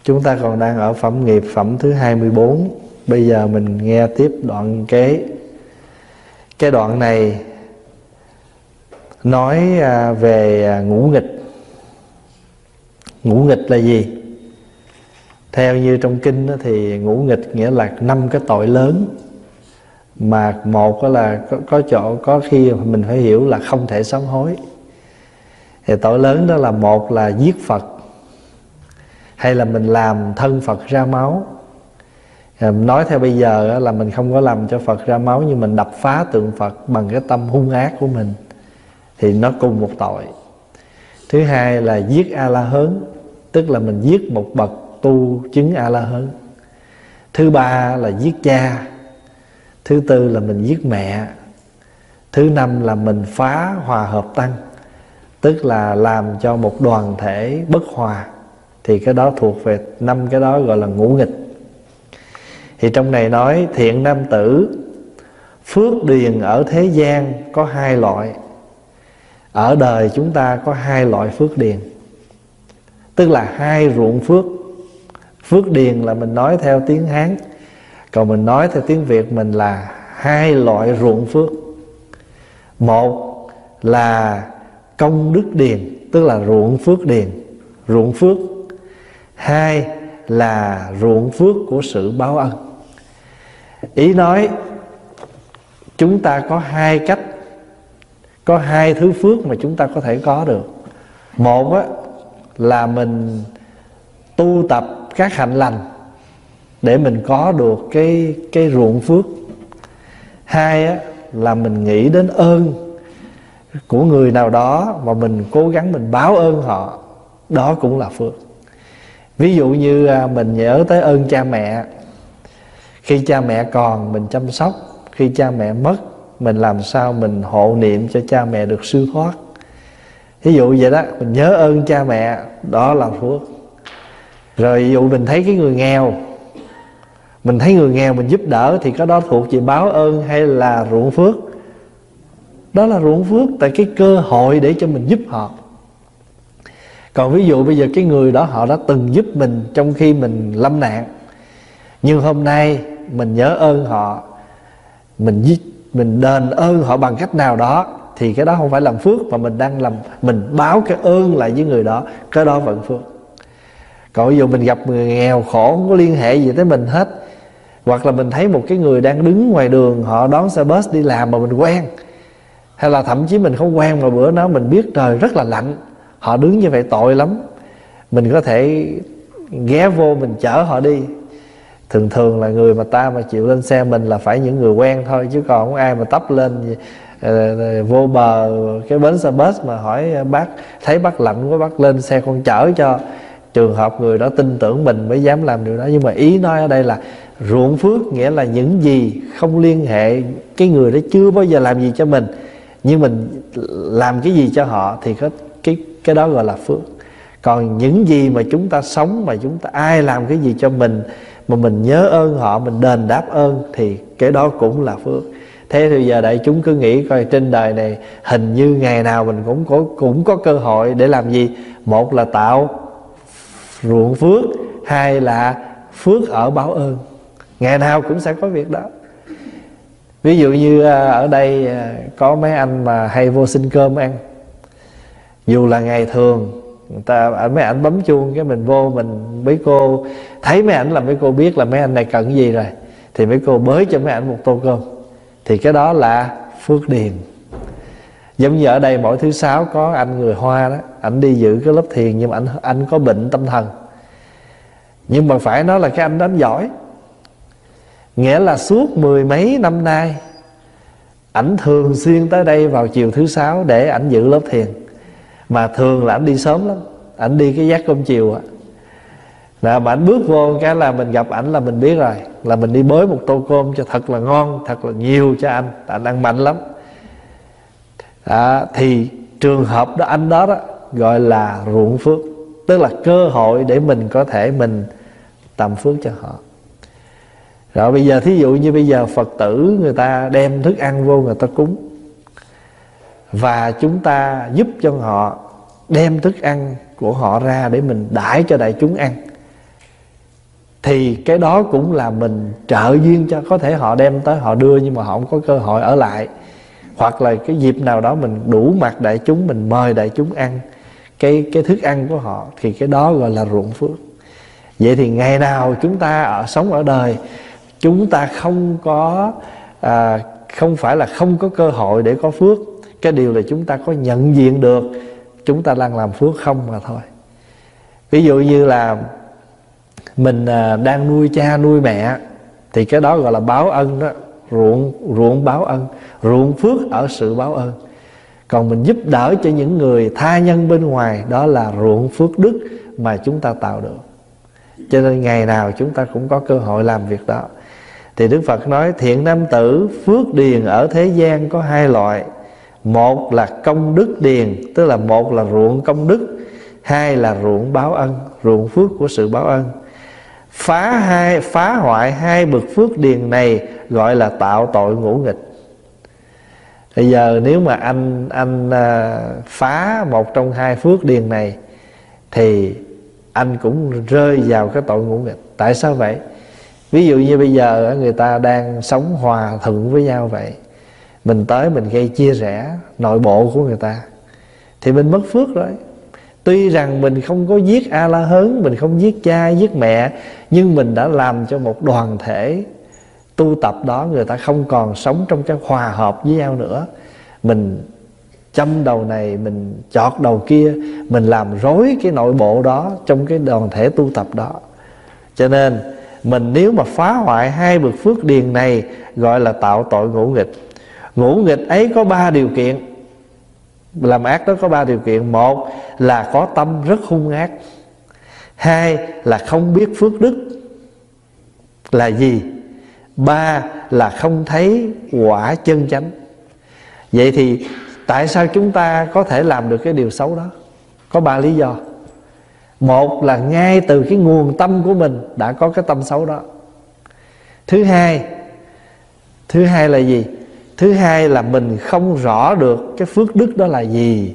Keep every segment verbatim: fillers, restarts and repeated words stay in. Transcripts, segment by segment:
Chúng ta còn đang ở phẩm nghiệp phẩm thứ hai mươi bốn. Bây giờ mình nghe tiếp đoạn kế. Cái đoạn này nói về ngũ nghịch. Ngũ nghịch là gì? Theo như trong kinh thì ngũ nghịch nghĩa là năm cái tội lớn, mà một là có, có chỗ có khi mình phải hiểu là không thể sám hối. Thì tội lớn đó là một là giết Phật, hay là mình làm thân Phật ra máu. Nói theo bây giờ là mình không có làm cho Phật ra máu, nhưng mình đập phá tượng Phật bằng cái tâm hung ác của mình, thì nó cùng một tội. Thứ hai là giết A-la-hớn, tức là mình giết một bậc tu chứng A-la-hớn. Thứ ba là giết cha. Thứ tư là mình giết mẹ. Thứ năm là mình phá hòa hợp tăng, tức là làm cho một đoàn thể bất hòa. Thì cái đó thuộc về năm cái đó, gọi là ngũ nghịch. Thì trong này nói thiện nam tử, phước điền ở thế gian có hai loại. Ở đời chúng ta có hai loại phước điền, tức là hai ruộng phước. Phước điền là mình nói theo tiếng Hán, còn mình nói theo tiếng Việt mình là hai loại ruộng phước. Một là công đức điền, tức là ruộng phước điền, ruộng phước. Hai là ruộng phước của sự báo ân. Ý nói chúng ta có hai cách, có hai thứ phước mà chúng ta có thể có được. Một á, là mình tu tập các hạnh lành để mình có được cái, cái ruộng phước. Hai á, là mình nghĩ đến ơn của người nào đó và mình cố gắng mình báo ơn họ, đó cũng là phước. Ví dụ như mình nhớ tới ơn cha mẹ. Khi cha mẹ còn mình chăm sóc, khi cha mẹ mất mình làm sao mình hộ niệm cho cha mẹ được siêu thoát. Ví dụ vậy đó, mình nhớ ơn cha mẹ, đó là phước. Rồi ví dụ mình thấy cái người nghèo, mình thấy người nghèo mình giúp đỡ, thì cái đó thuộc về báo ơn hay là ruộng phước? Đó là ruộng phước, tại cái cơ hội để cho mình giúp họ. Còn ví dụ bây giờ cái người đó họ đã từng giúp mình trong khi mình lâm nạn, nhưng hôm nay mình nhớ ơn họ, mình mình đền ơn họ bằng cách nào đó, thì cái đó không phải làm phước, mà mình đang làm, mình báo cái ơn lại với người đó, cái đó vẫn phước. Còn ví dụ mình gặp người nghèo khổ không có liên hệ gì tới mình hết, hoặc là mình thấy một cái người đang đứng ngoài đường, họ đón xe bus đi làm mà mình quen, hay là thậm chí mình không quen mà bữa đó mình biết trời rất là lạnh, họ đứng như vậy tội lắm, mình có thể ghé vô mình chở họ đi. Thường thường là người mà ta mà chịu lên xe mình là phải những người quen thôi, chứ còn không ai mà tấp lên uh, vô bờ cái bến xe bus mà hỏi bác, thấy bác lạnh quá bác lên xe con chở cho. Trường hợp người đó tin tưởng mình mới dám làm điều đó. Nhưng mà ý nói ở đây là ruộng phước, nghĩa là những gì không liên hệ, cái người đó chưa bao giờ làm gì cho mình, nhưng mình làm cái gì cho họ thì có cái, cái đó gọi là phước. Còn những gì mà chúng ta sống, mà chúng ta ai làm cái gì cho mình mà mình nhớ ơn họ, mình đền đáp ơn, thì cái đó cũng là phước. Thế thì giờ đại chúng cứ nghĩ coi, trên đời này hình như ngày nào mình cũng có, cũng có cơ hội để làm gì? Một là tạo ruộng phước, hai là phước ở báo ơn. Ngày nào cũng sẽ có việc đó. Ví dụ như ở đây có mấy anh mà hay vô xin cơm ăn, dù là ngày thường người ta mấy ảnh bấm chuông cái mình vô, mình mấy cô thấy mấy ảnh là mấy cô biết là mấy anh này cần cái gì rồi, thì mấy cô bới cho mấy ảnh một tô cơm, thì cái đó là phước điền. Giống như ở đây mỗi thứ sáu có anh người Hoa đó, ảnh đi giữ cái lớp thiền, nhưng mà anh anh có bệnh tâm thần, nhưng mà phải nói là cái anh đó anh giỏi. Nghĩa là suốt mười mấy năm nay ảnh thường xuyên tới đây vào chiều thứ sáu để ảnh giữ lớp thiền. Mà thường là ảnh đi sớm lắm, ảnh đi cái giấc cơm chiều á, là mà ảnh bước vô cái là mình gặp ảnh là mình biết rồi, là mình đi bới một tô cơm cho thật là ngon, thật là nhiều cho anh, anh ăn mạnh lắm đó. Thì trường hợp đó, anh đó đó gọi là ruộng phước, tức là cơ hội để mình có thể mình tầm phước cho họ. Rồi bây giờ thí dụ như bây giờ Phật tử người ta đem thức ăn vô người ta cúng, và chúng ta giúp cho họ đem thức ăn của họ ra để mình đãi cho đại chúng ăn, thì cái đó cũng là mình trợ duyên cho. Có thể họ đem tới họ đưa, nhưng mà họ không có cơ hội ở lại. Hoặc là cái dịp nào đó mình đủ mặt đại chúng, mình mời đại chúng ăn cái, cái thức ăn của họ, thì cái đó gọi là ruộng phước. Vậy thì ngày nào chúng ta ở sống ở đời, chúng ta không có à, không phải là không có cơ hội để có phước. Cái điều là chúng ta có nhận diện được chúng ta đang làm phước không mà thôi. Ví dụ như là mình à, đang nuôi cha nuôi mẹ, thì cái đó gọi là báo ân đó. Ruộng, ruộng báo ân, ruộng phước ở sự báo ơn. Còn mình giúp đỡ cho những người tha nhân bên ngoài, đó là ruộng phước đức mà chúng ta tạo được. Cho nên ngày nào chúng ta cũng có cơ hội làm việc đó. Thì Đức Phật nói thiện nam tử phước điền ở thế gian có hai loại. Một là công đức điền, tức là một là ruộng công đức, hai là ruộng báo ân, ruộng phước của sự báo ân. Phá hai phá hoại hai bậc phước điền này gọi là tạo tội ngũ nghịch. Bây giờ nếu mà anh anh à, phá một trong hai phước điền này, thì anh cũng rơi vào cái tội ngũ nghịch. Tại sao vậy? Ví dụ như bây giờ người ta đang sống hòa thuận với nhau vậy, mình tới mình gây chia rẽ nội bộ của người ta, thì mình mất phước rồi. Tuy rằng mình không có giết A La Hớn, mình không giết cha, giết mẹ, nhưng mình đã làm cho một đoàn thể tu tập đó, người ta không còn sống trong cái hòa hợp với nhau nữa. Mình châm đầu này, mình chọt đầu kia, mình làm rối cái nội bộ đó trong cái đoàn thể tu tập đó. Cho nên mình nếu mà phá hoại hai bậc phước điền này gọi là tạo tội ngũ nghịch. Ngũ nghịch ấy có ba điều kiện. Làm ác đó có ba điều kiện. Một là có tâm rất hung ác. Hai là không biết phước đức là gì. Ba là không thấy quả chân chánh. Vậy thì tại sao chúng ta có thể làm được cái điều xấu đó? Có ba lý do. Một là ngay từ cái nguồn tâm của mình đã có cái tâm xấu đó. Thứ hai Thứ hai là gì? Thứ hai là mình không rõ được cái phước đức đó là gì.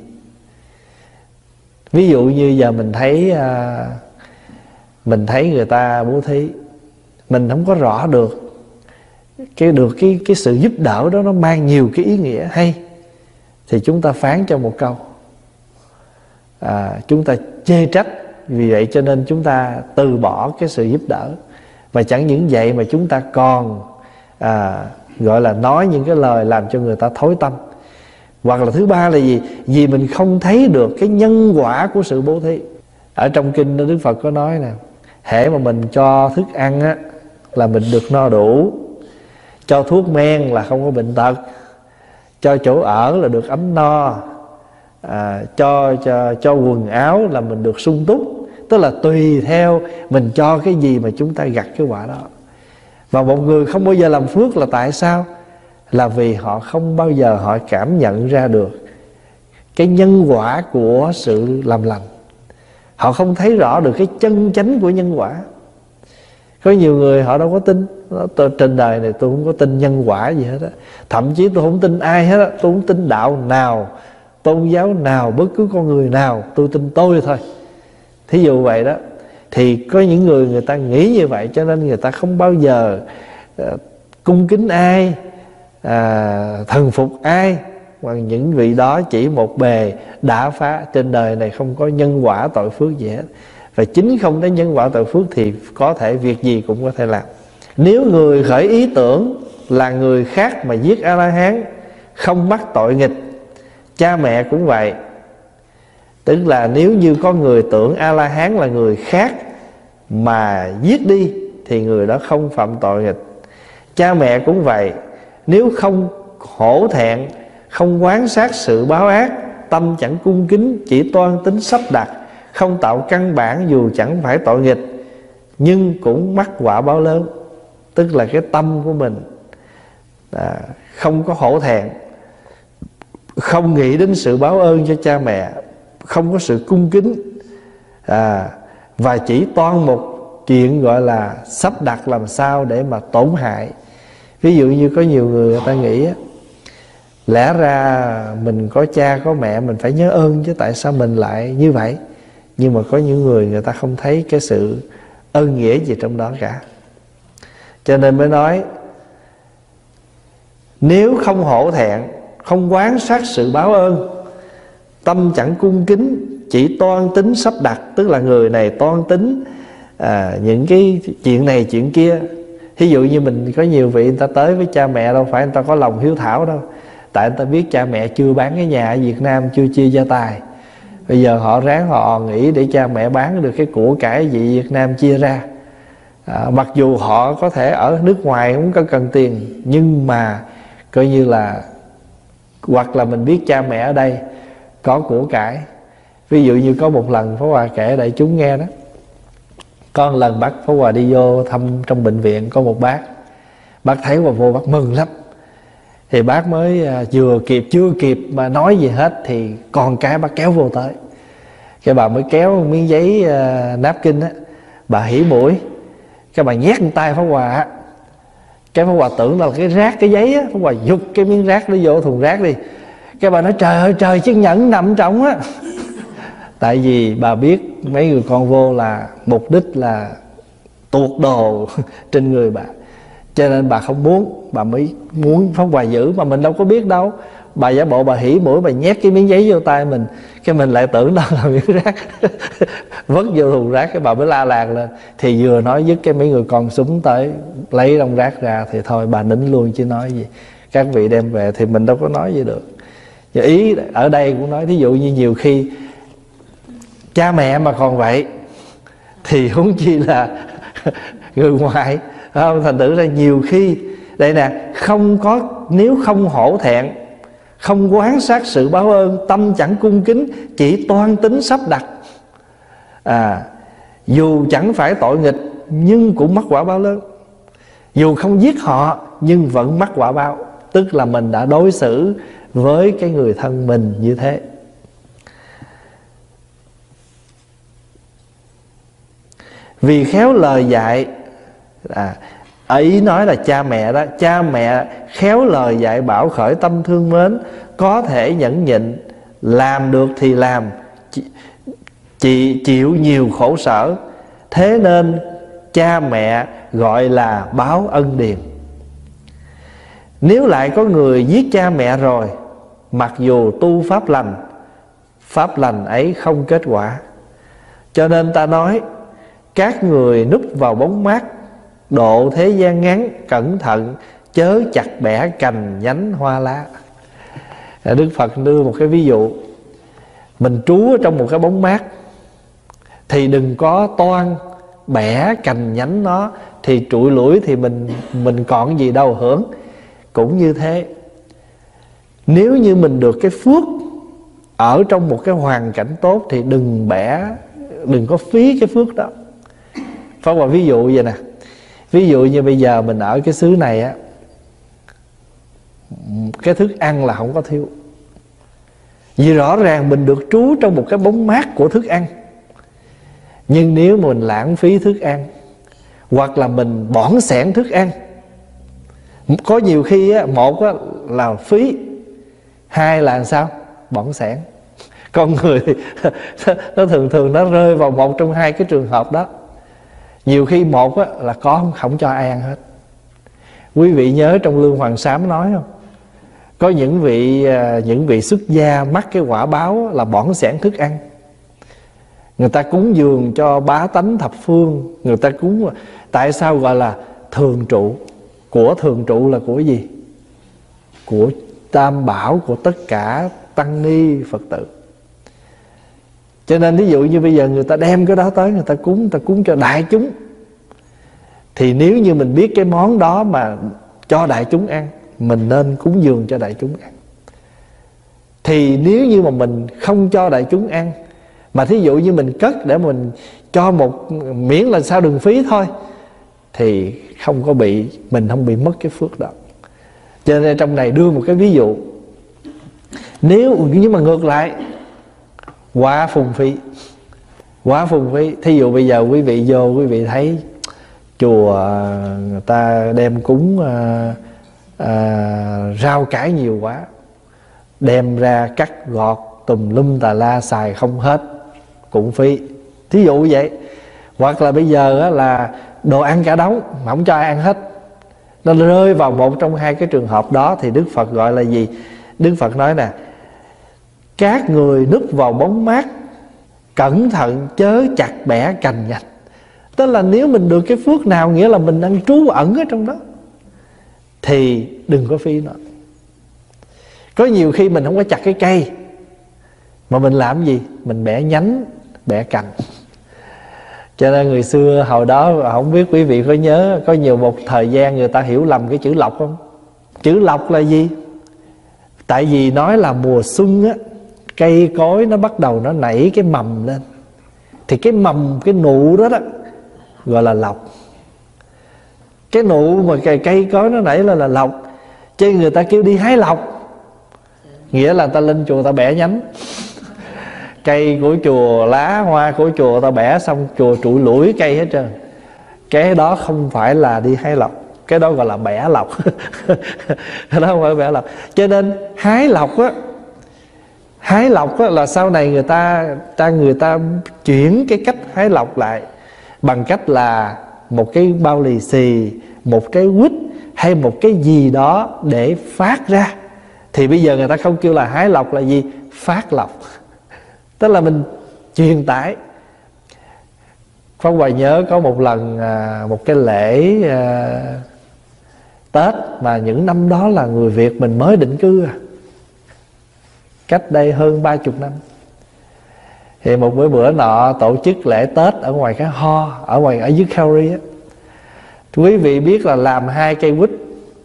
Ví dụ như giờ mình thấy à, Mình thấy người ta bố thí, mình không có rõ được cái được cái cái sự giúp đỡ đó nó mang nhiều cái ý nghĩa hay, thì chúng ta phán cho một câu, à, chúng ta chê trách. Vì vậy cho nên chúng ta từ bỏ cái sự giúp đỡ. Và chẳng những vậy mà chúng ta còn à, gọi là nói những cái lời làm cho người ta thối tâm. Hoặc là thứ ba là gì? Vì mình không thấy được cái nhân quả của sự bố thí. Ở trong kinh Đức Phật có nói nè, hễ mà mình cho thức ăn á, là mình được no đủ, cho thuốc men là không có bệnh tật, cho chỗ ở là được ấm no, à, cho, cho, cho quần áo là mình được sung túc. Tức là tùy theo mình cho cái gì mà chúng ta gặt cái quả đó. Và một người không bao giờ làm phước là tại sao? Là vì họ không bao giờ họ cảm nhận ra được cái nhân quả của sự làm lành. Họ không thấy rõ được cái chân chánh của nhân quả. Có nhiều người họ đâu có tin. Tôi, trên đời này tôi không có tin nhân quả gì hết á. Thậm chí tôi không tin ai hết á. Tôi không tin đạo nào, tôn giáo nào, bất cứ con người nào. Tôi tin tôi thôi. Thí dụ vậy đó. Thì có những người người ta nghĩ như vậy, cho nên người ta không bao giờ uh, cung kính ai, uh, thần phục ai. Và những vị đó chỉ một bề đã phá. Trên đời này không có nhân quả tội phước gì hết. Và chính không đến nhân quả tội phước thì có thể việc gì cũng có thể làm. Nếu người khởi ý tưởng là người khác mà giết A-la-hán không mắc tội nghịch, cha mẹ cũng vậy. Tức là nếu như có người tưởng A-la-hán là người khác mà giết đi thì người đó không phạm tội nghịch. Cha mẹ cũng vậy. Nếu không hổ thẹn, không quán sát sự báo ác, tâm chẳng cung kính, chỉ toan tính sắp đặt, không tạo căn bản dù chẳng phải tội nghịch, nhưng cũng mắc quả báo lớn. Tức là cái tâm của mình à, không có hổ thẹn, không nghĩ đến sự báo ơn cho cha mẹ, không có sự cung kính, à, và chỉ toan một chuyện gọi là sắp đặt làm sao để mà tổn hại. Ví dụ như có nhiều người người ta nghĩ á, lẽ ra mình có cha có mẹ mình phải nhớ ơn chứ tại sao mình lại như vậy. Nhưng mà có những người người ta không thấy cái sự ơn nghĩa gì trong đó cả. Cho nên mới nói nếu không hổ thẹn, không quán sát sự báo ơn, tâm chẳng cung kính, chỉ toan tính sắp đặt. Tức là người này toan tính à, những cái chuyện này chuyện kia. Thí dụ như mình có nhiều vị người ta tới với cha mẹ, đâu phải người ta có lòng hiếu thảo đâu. Tại người ta biết cha mẹ chưa bán cái nhà ở Việt Nam, chưa chia gia tài. Bây giờ họ ráng họ nghĩ để cha mẹ bán được cái của cải gì Việt Nam chia ra. à, Mặc dù họ có thể ở nước ngoài không có cần tiền, nhưng mà coi như là, hoặc là mình biết cha mẹ ở đây có của cải. Ví dụ như có một lần Pháp Hòa kể đại chúng nghe đó, có một lần bác Pháp Hòa đi vô thăm trong bệnh viện, có một bác, bác thấy Hòa vô bác mừng lắm. Thì bác mới à, vừa kịp chưa kịp mà nói gì hết thì con cái bác kéo vô tới. Cái bà mới kéo một miếng giấy à, napkin á, bà hỉ mũi, cái bà nhét lên tay Pháp Hòa á. Cái Pháp Hòa tưởng là cái rác cái giấy á, Pháp Hòa giục cái miếng rác nó vô thùng rác đi. Cái bà nói trời ơi trời, chiếc nhẫn nằm trong á. Tại vì bà biết mấy người con vô là mục đích là tuột đồ trên người bà, cho nên bà không muốn, bà mới muốn Pháp Hòa giữ. Mà mình đâu có biết đâu, bà giả bộ bà hỉ mũi, bà nhét cái miếng giấy vô tay mình, cái mình lại tưởng đó là miếng rác vứt vô thùng rác. Cái bà mới la làng lên. Thì vừa nói dứt cái mấy người con súng tới lấy đống rác ra, thì thôi bà nín luôn chứ nói gì. Các vị đem về thì mình đâu có nói gì được. Và ý ở đây cũng nói, thí dụ như nhiều khi cha mẹ mà còn vậy thì huống chi là người ngoài, không? Thành thử ra nhiều khi đây nè, không có, nếu không hổ thẹn, không quán sát sự báo ơn, tâm chẳng cung kính, chỉ toan tính sắp đặt, à, dù chẳng phải tội nghịch nhưng cũng mắc quả báo lớn. Dù không giết họ nhưng vẫn mắc quả báo. Tức là mình đã đối xử với cái người thân mình như thế. Vì khéo lời dạy, à, ý nói là cha mẹ đó, cha mẹ khéo lời dạy bảo khởi tâm thương mến, có thể nhẫn nhịn, làm được thì làm, chị chịu nhiều khổ sở. Thế nên cha mẹ gọi là báo ân điền. Nếu lại có người giết cha mẹ rồi, mặc dù tu pháp lành, pháp lành ấy không kết quả. Cho nên ta nói các người núp vào bóng mát, độ thế gian ngắn, cẩn thận chớ chặt bẻ cành nhánh hoa lá. Đức Phật đưa một cái ví dụ, mình trú ở trong một cái bóng mát thì đừng có toan bẻ cành nhánh nó, thì trụi lủi thì mình mình còn gì đâu hưởng. Cũng như thế, nếu như mình được cái phước ở trong một cái hoàn cảnh tốt thì đừng bẻ, đừng có phí cái phước đó. Pháp Hòa ví dụ vậy nè, ví dụ như bây giờ mình ở cái xứ này á, cái thức ăn là không có thiếu, vì rõ ràng mình được trú trong một cái bóng mát của thức ăn. Nhưng nếu mình lãng phí thức ăn, hoặc là mình bỏng sẻn thức ăn, có nhiều khi á, một á, là phí, hai là làm sao? Bỏng sẻn. Con người nó thường thường nó rơi vào một trong hai cái trường hợp đó. Nhiều khi một á, là có không, không cho ai ăn hết. Quý vị nhớ trong Lương Hoàng Sám nói không? Có những vị những vị xuất gia mắc cái quả báo là bỏng sẻn thức ăn. Người ta cúng dường cho bá tánh thập phương, người ta cúng. Tại sao gọi là thường trụ? Của thường trụ là của gì? Của Tam Bảo, của tất cả tăng ni Phật tử. Cho nên ví dụ như bây giờ người ta đem cái đó tới, người ta cúng, người ta cúng cho đại chúng, thì nếu như mình biết cái món đó mà cho đại chúng ăn, mình nên cúng dường cho đại chúng ăn. Thì nếu như mà mình không cho đại chúng ăn, mà thí dụ như mình cất để mình cho một, miễn là sao đừng phí thôi, thì không có bị, mình không bị mất cái phước đó. Cho nên trong này đưa một cái ví dụ, nếu nhưng mà ngược lại quá phung phí, quá phung phí. Thí dụ bây giờ quý vị vô, quý vị thấy chùa người ta đem cúng à, à, rau cải nhiều quá, đem ra cắt gọt tùm lum tà la xài không hết, cũng phí. Thí dụ vậy. Hoặc là bây giờ á, là đồ ăn cả đống mà không cho ai ăn hết. Nó rơi vào một trong hai cái trường hợp đó thì Đức Phật gọi là gì? Đức Phật nói nè: các người núp vào bóng mát, cẩn thận chớ chặt bẻ cành nhánh. Tức là nếu mình được cái phước nào, nghĩa là mình đang trú ẩn ở trong đó, thì đừng có phi nó. Có nhiều khi mình không có chặt cái cây, mà mình làm gì? Mình bẻ nhánh, bẻ cành. Cho nên người xưa hồi đó, không biết quý vị có nhớ, có nhiều một thời gian người ta hiểu lầm cái chữ lộc không? Chữ lộc là gì? Tại vì nói là mùa xuân á, cây cối nó bắt đầu nó nảy cái mầm lên, thì cái mầm, cái nụ đó đó gọi là lộc. Cái nụ mà cây, cây cối nó nảy lên là lộc. Chứ người ta kêu đi hái lộc, nghĩa là ta lên chùa ta bẻ nhánh. Cây của chùa, lá hoa của chùa ta bẻ xong, chùa trụi lủi cây hết trơn. Cái đó không phải là đi hái lộc, cái đó gọi là bẻ lộc. Cái đó không phải bẻ lộc. Cho nên hái lộc á, hái lộc á là sau này người ta, ta người ta chuyển cái cách hái lộc lại bằng cách là một cái bao lì xì, một cái quýt hay một cái gì đó để phát ra. Thì bây giờ người ta không kêu là hái lộc, là gì? Phát lộc. Tức là mình truyền tải. Pháp Hòa nhớ có một lần à, một cái lễ à, Tết mà những năm đó là người Việt mình mới định cư à, cách đây hơn ba chục năm. Thì một bữa bữa nọ tổ chức lễ Tết ở ngoài cái Ho, ở ngoài ở dưới Calgary á. Quý vị biết là làm hai cây quýt,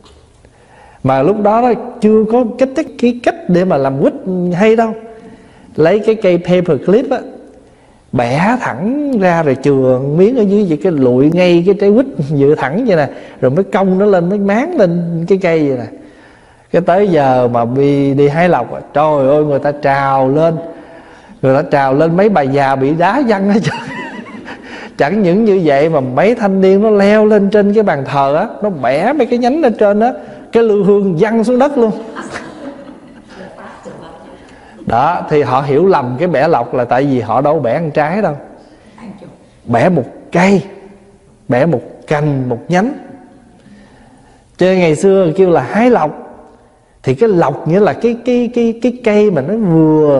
mà lúc đó, đó chưa có cách cái cách để mà làm quýt hay đâu. Lấy cái cây paper clip á, bẻ thẳng ra rồi chừa miếng ở dưới vậy, cái lụi ngay cái trái quýt dự thẳng vậy nè, rồi mới cong nó lên, mới máng lên cái cây vậy nè. Cái tới giờ mà đi, đi hái lộc, trời ơi người ta trào lên, người ta trào lên, mấy bà già bị đá văng hết trơn. Chẳng những như vậy mà mấy thanh niên nó leo lên trên cái bàn thờ á, nó bẻ mấy cái nhánh lên trên á, cái lư hương văng xuống đất luôn. Đó, thì họ hiểu lầm cái bẻ lộc là tại vì họ đâu bẻ ăn trái đâu, bẻ một cây, bẻ một cành, một nhánh. Cho nên ngày xưa kêu là hái lộc. Thì cái lộc nghĩa là cái cái cái cái cây mà nó vừa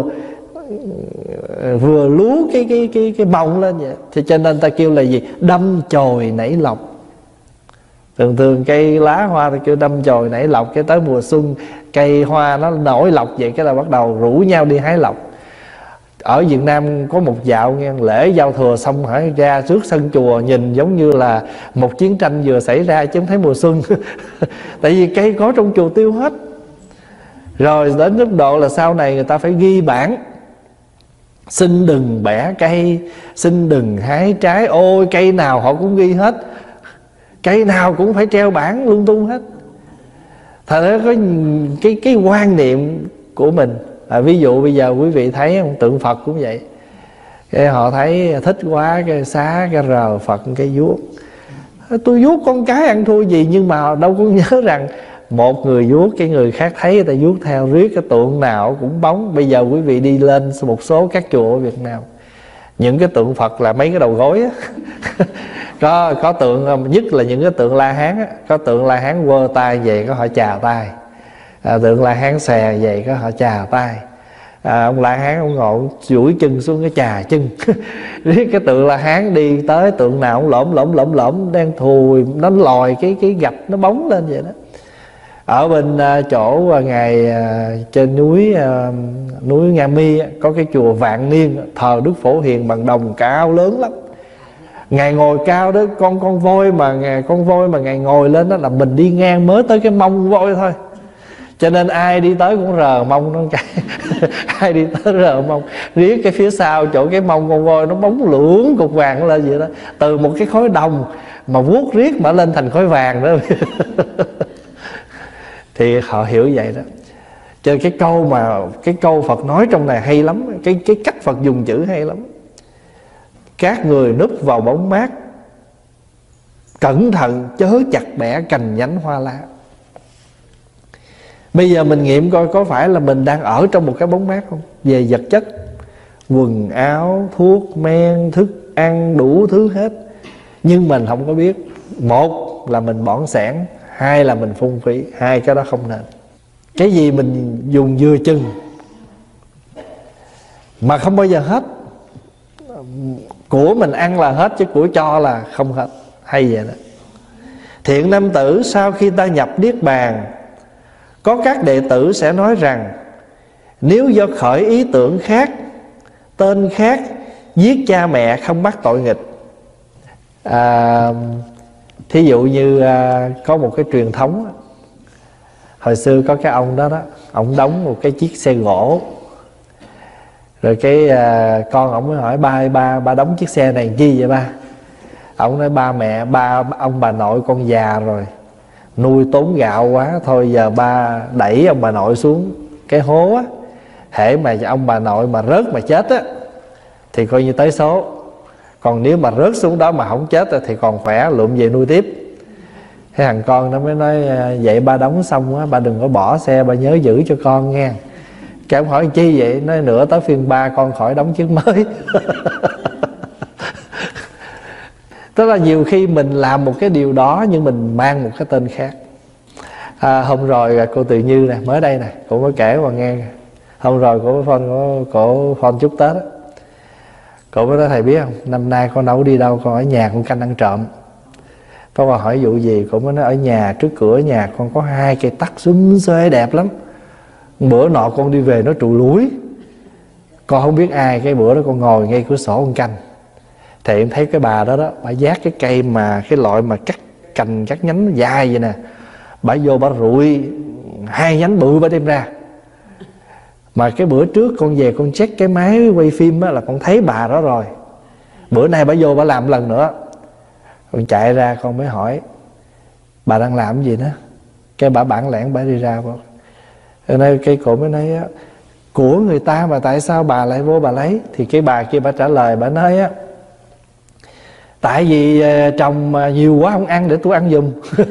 vừa lú cái cái cái cái bông lên vậy. Thì cho nên ta kêu là gì? Đâm chồi nảy lộc. Thường thường cây lá hoa thì kêu đâm chồi nảy lộc. Cái tới mùa xuân cây hoa nó nổi lộc vậy, cái là bắt đầu rủ nhau đi hái lộc. Ở Việt Nam có một dạo nghe, lễ giao thừa xong hãy ra trước sân chùa, nhìn giống như là một chiến tranh vừa xảy ra chứ không thấy mùa xuân. Tại vì cây có trong chùa tiêu hết. Rồi đến mức độ là sau này người ta phải ghi bảng: xin đừng bẻ cây, xin đừng hái trái. Ôi cây nào họ cũng ghi hết, cây nào cũng phải treo bảng lung tung hết. Thật ra có cái, cái quan niệm của mình à, ví dụ bây giờ quý vị thấy một tượng Phật cũng vậy, cái họ thấy thích quá cái xá cái rờ Phật cái vuốt. Tôi vuốt con cái ăn thua gì, nhưng mà đâu có nhớ rằng một người vuốt, cái người khác thấy người ta vuốt theo, riết cái tượng nào cũng bóng. Bây giờ quý vị đi lên một số các chùa ở Việt Nam, những cái tượng Phật là mấy cái đầu gối á. có có tượng, nhất là những cái tượng La Hán á, có tượng La Hán quơ tay về có họ chào tay, à, tượng La Hán xè về có họ chào tay, à, ông La Hán ông ngồi duỗi chân xuống cái chà chân. Riết cái tượng La Hán đi tới tượng nào cũng lổm lổm lổm lổm đang thùi, nó lòi cái cái gạch nó bóng lên vậy đó. Ở bên uh, chỗ uh, ngày uh, trên núi uh, núi Nga Mi uh, có cái chùa Vạn Niên, thờ Đức Phổ Hiền bằng đồng cao lớn lắm. Ngài ngồi cao đó, con con voi mà ngài, con voi mà ngài ngồi lên đó là mình đi ngang mới tới cái mông voi thôi. Cho nên ai đi tới cũng rờ mông nó cái. Ai đi tới rờ mông, riết cái phía sau chỗ cái mông con voi nó bóng lưỡng cục vàng lên vậy đó. Từ một cái khối đồng mà vuốt riết mà lên thành khối vàng đó. Thì họ hiểu vậy đó. Cho nên cái câu mà cái câu Phật nói trong này hay lắm, cái cái cách Phật dùng chữ hay lắm. Các người núp vào bóng mát, cẩn thận chớ chặt bẻ cành nhánh hoa lá. Bây giờ mình nghiệm coi có phải là mình đang ở trong một cái bóng mát không? Về vật chất, quần áo, thuốc men, thức ăn đủ thứ hết, nhưng mình không có biết. Một là mình bỏng sẻn, hai là mình phung phí. Hai cái đó không nên. Cái gì mình dùng vừa chừng mà không bao giờ hết. Của mình ăn là hết, chứ của cho là không hết. Hay vậy đó. Thiện nam tử sau khi ta nhập niết bàn, có các đệ tử sẽ nói rằng nếu do khởi ý tưởng khác, tên khác, giết cha mẹ không mắc tội nghịch. à, Thí dụ như à, có một cái truyền thống. Hồi xưa có cái ông đó đó, ông đóng một cái chiếc xe gỗ. Rồi cái à, con ông mới hỏi: ba ơi, ba ba đóng chiếc xe này chi vậy ba? Ông nói: ba mẹ ba ông bà nội con già rồi, nuôi tốn gạo quá, thôi giờ ba đẩy ông bà nội xuống cái hố á. Hễ mà ông bà nội mà rớt mà chết á thì coi như tới số. Còn nếu mà rớt xuống đó mà không chết thì còn khỏe, lượm về nuôi tiếp. Cái thằng con nó mới nói: vậy ba đóng xong á, ba đừng có bỏ xe, ba nhớ giữ cho con nghe. Cái ông hỏi: chi vậy? Nói: nữa tới phiên ba con khỏi đóng chiếc mới. Tức là nhiều khi mình làm một cái điều đó nhưng mình mang một cái tên khác. à, Hôm rồi cô Tự Như nè, mới đây nè, cô mới kể qua nghe. Hôm rồi cô phone cô, cô phone chúc Tết á, cô mới nói: thầy biết không, năm nay con đâu đi đâu, con ở nhà con canh ăn trộm. Tôi mà hỏi vụ gì, cô mới nói: ở nhà, trước cửa nhà con có hai cây tắc xúm xuê đẹp lắm. Bữa nọ con đi về nó trụ lúi, con không biết ai, cái bữa đó con ngồi ngay cửa sổ con canh. Thì em thấy cái bà đó đó, bà vác cái cây mà cái loại mà cắt cành cắt nhánh dài vậy nè, bà vô bà rụi hai nhánh bự bà đem ra. Mà cái bữa trước con về con check cái máy quay phim á, là con thấy bà đó rồi. Bữa nay bà vô bà làm lần nữa. Con chạy ra con mới hỏi: bà đang làm gì đó? Cái bà bản lẻn bà đi ra. Nên cái cổ mới nói: của người ta mà tại sao bà lại vô bà lấy? Thì cái bà kia bà trả lời, bà nói á: tại vì trồng nhiều quá không ăn, để tôi ăn giùm.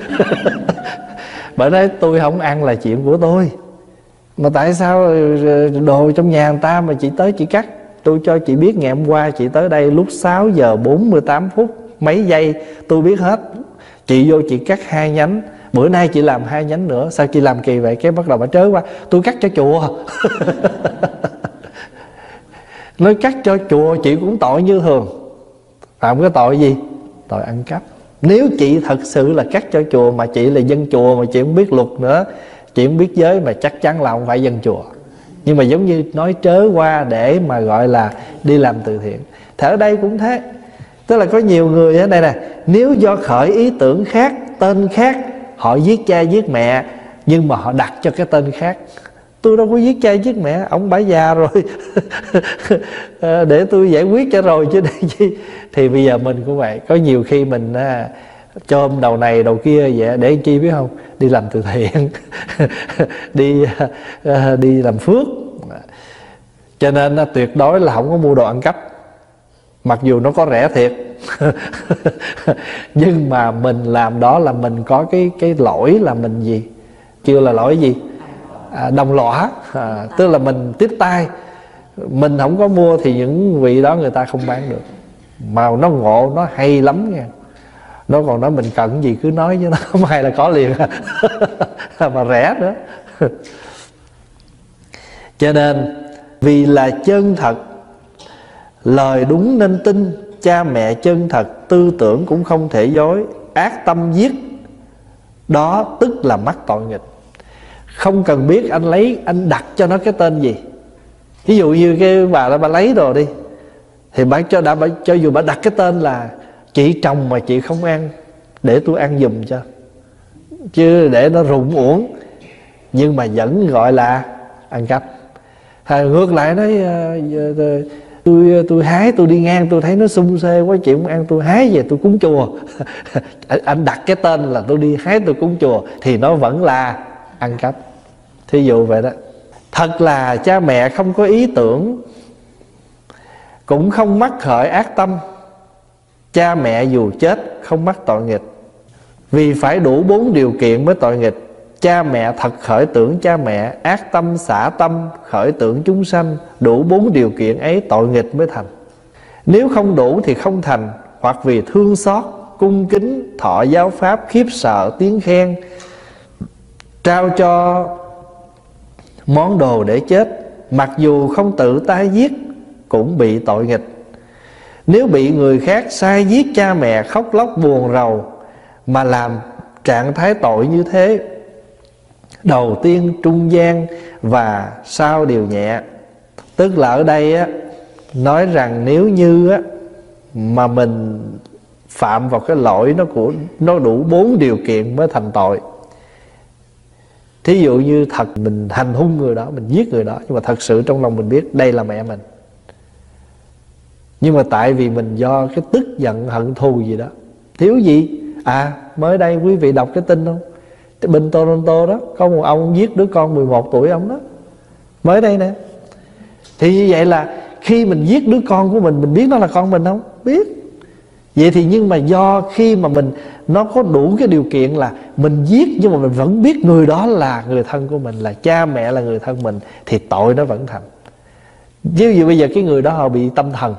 Bà nói: tôi không ăn là chuyện của tôi, mà tại sao đồ trong nhà người ta mà chị tới chị cắt? Tôi cho chị biết ngày hôm qua chị tới đây lúc sáu giờ bốn mươi tám phút mấy giây, tôi biết hết. Chị vô chị cắt hai nhánh, bữa nay chị làm hai nhánh nữa, sao chị làm kỳ vậy? Cái bắt đầu bà trớ qua: tôi cắt cho chùa. Nói cắt cho chùa chị cũng tội như thường. Phạm cái tội gì? Tội ăn cắp. Nếu chị thật sự là cắt cho chùa, mà chị là dân chùa mà chị không biết luật nữa, chị không biết giới, mà chắc chắn là không phải dân chùa. Nhưng mà giống như nói trớ qua để mà gọi là đi làm từ thiện. Thì ở đây cũng thế. Tức là có nhiều người ở đây nè, nếu do khởi ý tưởng khác, tên khác, họ giết cha giết mẹ, nhưng mà họ đặt cho cái tên khác. Tôi đâu có giết cha giết mẹ, ông bả già rồi. Để tôi giải quyết cho rồi chứ để chi. Thì bây giờ mình cũng vậy. Có nhiều khi mình à, chôm đầu này đầu kia vậy để chi biết không? Đi làm từ thiện. Đi à, đi làm phước. Cho nên à, tuyệt đối là không có mua đồ ăn cắp. Mặc dù nó có rẻ thiệt. Nhưng mà mình làm đó là mình có cái cái lỗi là mình gì? Kêu là lỗi gì? À, đồng lõa. À, tức là mình tiếp tay. Mình không có mua thì những vị đó người ta không bán được. Mà nó ngộ, nó hay lắm nha. Nó còn nói mình cần gì cứ nói chứ, nó không hay là có liền. Mà rẻ nữa. Cho nên vì là chân thật, lời đúng nên tin, cha mẹ chân thật, tư tưởng cũng không thể dối, ác tâm giết, đó tức là mắc tội nghịch. Không cần biết anh lấy, anh đặt cho nó cái tên gì. Ví dụ như cái bà đó bà lấy đồ đi, thì bà cho đã bà, cho dù bà đặt cái tên là chị trồng mà chị không ăn, để tôi ăn giùm cho, chứ để nó rụng uổng, nhưng mà vẫn gọi là ăn cắp. Hay ngược lại nói tôi tôi hái, tôi đi ngang tôi thấy nó sum xê quá chị không ăn, tôi hái về tôi cúng chùa. Anh đặt cái tên là tôi đi hái tôi cúng chùa, thì nó vẫn là ăn cắp. Thí dụ vậy đó. Thật là cha mẹ không có ý tưởng, cũng không mắc khởi ác tâm. Cha mẹ dù chết không mắc tội nghịch, vì phải đủ bốn điều kiện mới tội nghịch. Cha mẹ thật khởi tưởng cha mẹ, ác tâm xả tâm khởi tưởng chúng sanh, đủ bốn điều kiện ấy tội nghịch mới thành. Nếu không đủ thì không thành, hoặc vì thương xót, cung kính, thọ giáo pháp, khiếp sợ, tiếng khen, trao cho món đồ để chết, mặc dù không tự tay giết cũng bị tội nghịch. Nếu bị người khác sai giết cha mẹ, khóc lóc buồn rầu mà làm trạng thái tội như thế, đầu tiên, trung gian và sau đều nhẹ. Tức là ở đây á, nói rằng nếu như á, mà mình phạm vào cái lỗi nó của nó đủ bốn điều kiện mới thành tội. Thí dụ như thật mình hành hung người đó, mình giết người đó, nhưng mà thật sự trong lòng mình biết đây là mẹ mình, nhưng mà tại vì mình do cái tức giận hận thù gì đó. Thiếu gì? À mới đây quý vị đọc cái tin không? Bên Toronto đó có một ông giết đứa con mười một tuổi ông đó, mới đây nè. Thì như vậy là khi mình giết đứa con của mình, mình biết nó là con mình không? Biết. Vậy thì nhưng mà do khi mà mình nó có đủ cái điều kiện là mình giết, nhưng mà mình vẫn biết người đó là người thân của mình, là cha mẹ là người thân mình, thì tội nó vẫn thành. Ví dụ bây giờ cái người đó họ bị tâm thần,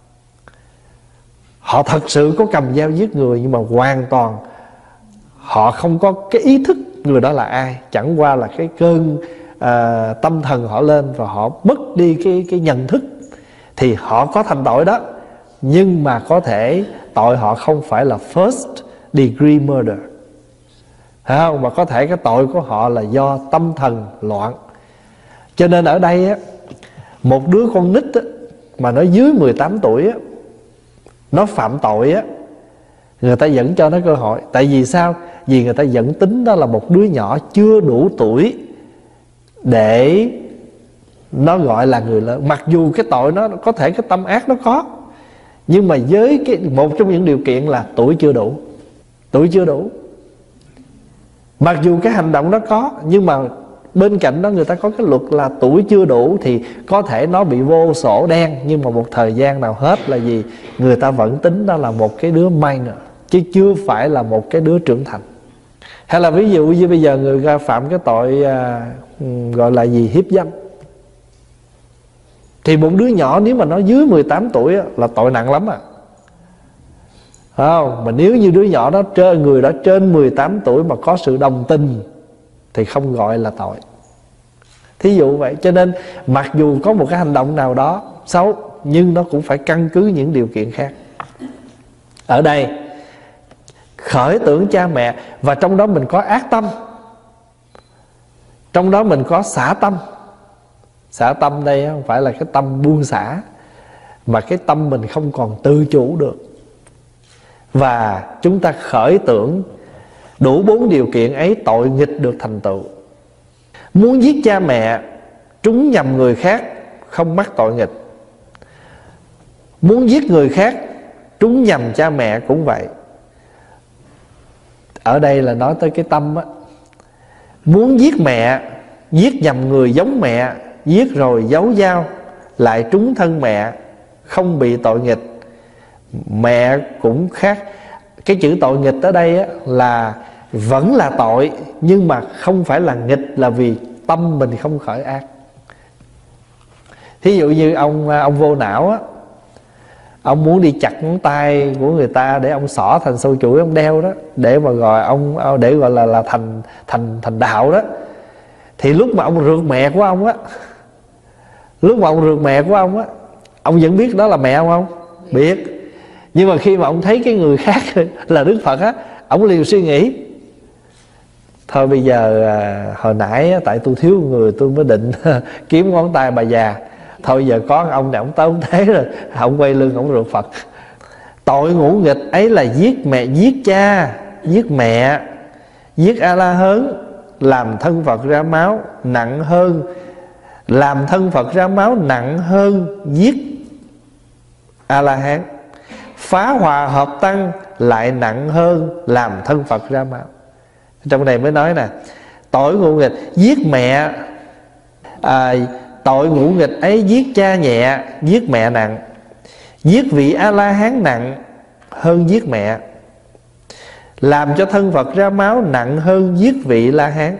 họ thật sự có cầm dao giết người, nhưng mà hoàn toàn họ không có cái ý thức người đó là ai. Chẳng qua là cái cơn à, tâm thần họ lên và họ mất đi cái, cái nhận thức, thì họ có thành tội đó. Nhưng mà có thể tội họ không phải là first degree murder, phải không? Mà có thể cái tội của họ là do tâm thần loạn. Cho nên ở đây á, một đứa con nít á, mà nó dưới mười tám tuổi á, nó phạm tội á, người ta vẫn cho nó cơ hội. Tại vì sao? Vì người ta vẫn tính đó là một đứa nhỏ chưa đủ tuổi để nó gọi là người lớn. Mặc dù cái tội nó có thể cái tâm ác nó có, nhưng mà với cái một trong những điều kiện là tuổi chưa đủ. Tuổi chưa đủ. Mặc dù cái hành động nó có, nhưng mà bên cạnh đó người ta có cái luật là tuổi chưa đủ thì có thể nó bị vô sổ đen, nhưng mà một thời gian nào hết là gì, người ta vẫn tính đó là một cái đứa minor, chứ chưa phải là một cái đứa trưởng thành. Hay là ví dụ như bây giờ người ta phạm cái tội à, gọi là gì, hiếp dâm, thì một đứa nhỏ nếu mà nó dưới mười tám tuổi á, là tội nặng lắm à. Không, mà nếu như đứa nhỏ đó trên người đó trên mười tám tuổi mà có sự đồng tình thì không gọi là tội. Thí dụ vậy. Cho nên mặc dù có một cái hành động nào đó xấu, nhưng nó cũng phải căn cứ những điều kiện khác. Ở đây khởi tưởng cha mẹ, và trong đó mình có ác tâm, trong đó mình có xả tâm. Xả tâm đây không phải là cái tâm buông xả, mà cái tâm mình không còn tự chủ được. Và chúng ta khởi tưởng đủ bốn điều kiện ấy, tội nghịch được thành tựu. Muốn giết cha mẹ, trúng nhầm người khác, không mắc tội nghịch. Muốn giết người khác, trúng nhầm cha mẹ cũng vậy. Ở đây là nói tới cái tâm á. Muốn giết mẹ, giết nhầm người giống mẹ, giết rồi giấu dao, lại trúng thân mẹ, không bị tội nghịch. Mẹ cũng khác. Cái chữ tội nghịch ở đây á, là vẫn là tội, nhưng mà không phải là nghịch, là vì tâm mình không khởi ác. Thí dụ như ông ông vô não á, ông muốn đi chặt ngón tay của người ta để ông xỏ thành sâu chuỗi ông đeo đó, để mà gọi ông để gọi là là thành thành thành đạo đó. Thì lúc mà ông rượt mẹ của ông á, lúc mà ông rượt mẹ của ông á, ông vẫn biết đó là mẹ ông không? Biết. Nhưng mà khi mà ông thấy cái người khác là Đức Phật á, ông liền suy nghĩ thôi bây giờ à, hồi nãy á, tại tôi thiếu người tôi mới định kiếm ngón tay bà già, thôi giờ có ông này ông tới ông thế rồi, ông quay lưng ông rượt Phật. Tội ngũ nghịch ấy là giết mẹ, giết cha, giết mẹ, giết A La Hớn, làm thân Phật ra máu, nặng hơn làm thân Phật ra máu nặng hơn giết A La Hán. Phá hòa hợp tăng lại nặng hơn làm thân Phật ra máu. Trong này mới nói nè, tội ngũ nghịch giết mẹ, à, tội ngũ nghịch ấy giết cha nhẹ, giết mẹ nặng. Giết vị A La Hán nặng hơn giết mẹ, làm cho thân Phật ra máu nặng hơn giết vị La Hán.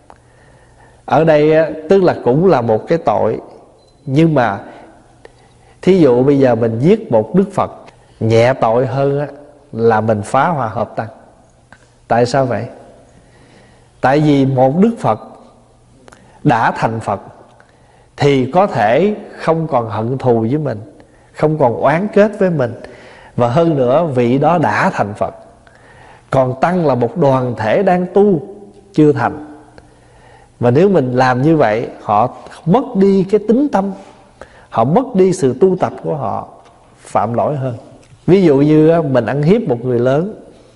Ở đây tức là cũng là một cái tội, nhưng mà Thí dụ bây giờ mình giết một Đức Phật, nhẹ tội hơn á, là mình phá hòa hợp tăng. Tại sao vậy? Tại vì một Đức Phật đã thành Phật thì có thể không còn hận thù với mình, không còn oán kết với mình. Và hơn nữa vị đó đã thành Phật. Còn tăng là một đoàn thể đang tu, chưa thành. Và nếu mình làm như vậy, họ mất đi cái tính tâm, họ mất đi sự tu tập của họ, phạm lỗi hơn. Ví dụ như mình ăn hiếp một người lớn,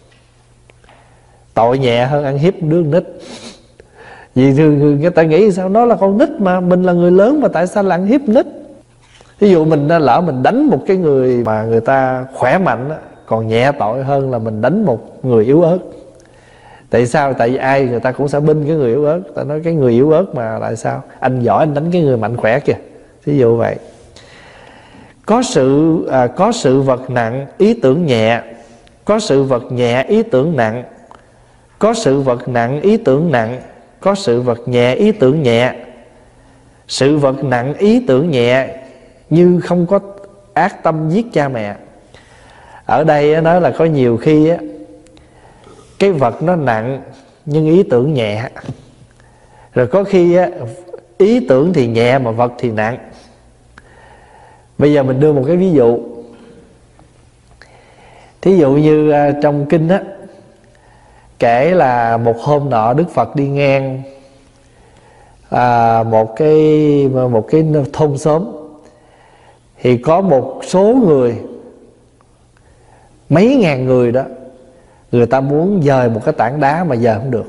tội nhẹ hơn ăn hiếp đứa nít. Vì người ta nghĩ sao nó là con nít mà, mình là người lớn mà tại sao là ăn hiếp nít. Ví dụ mình lỡ mình đánh một cái người mà người ta khỏe mạnh đó, còn nhẹ tội hơn là mình đánh một người yếu ớt. Tại sao? Tại vì ai người ta cũng sẽ binh cái người yếu ớt. Ta nói cái người yếu ớt mà tại sao anh giỏi anh đánh cái người mạnh khỏe kìa. Ví dụ vậy. Có sự à, có sự vật nặng ý tưởng nhẹ, có sự vật nhẹ ý tưởng nặng, có sự vật nặng ý tưởng nặng, có sự vật nhẹ ý tưởng nhẹ. Sự vật nặng ý tưởng nhẹ như không có ác tâm giết cha mẹ. Ở đây nói là có nhiều khi á, cái vật nó nặng nhưng ý tưởng nhẹ. Rồi có khi á, ý tưởng thì nhẹ mà vật thì nặng. Bây giờ mình đưa một cái ví dụ. Thí dụ như trong kinh á, kể là một hôm nọ Đức Phật đi ngang à, một cái một cái thôn xóm, thì có một số người, mấy ngàn người đó, người ta muốn dời một cái tảng đá mà dời không được.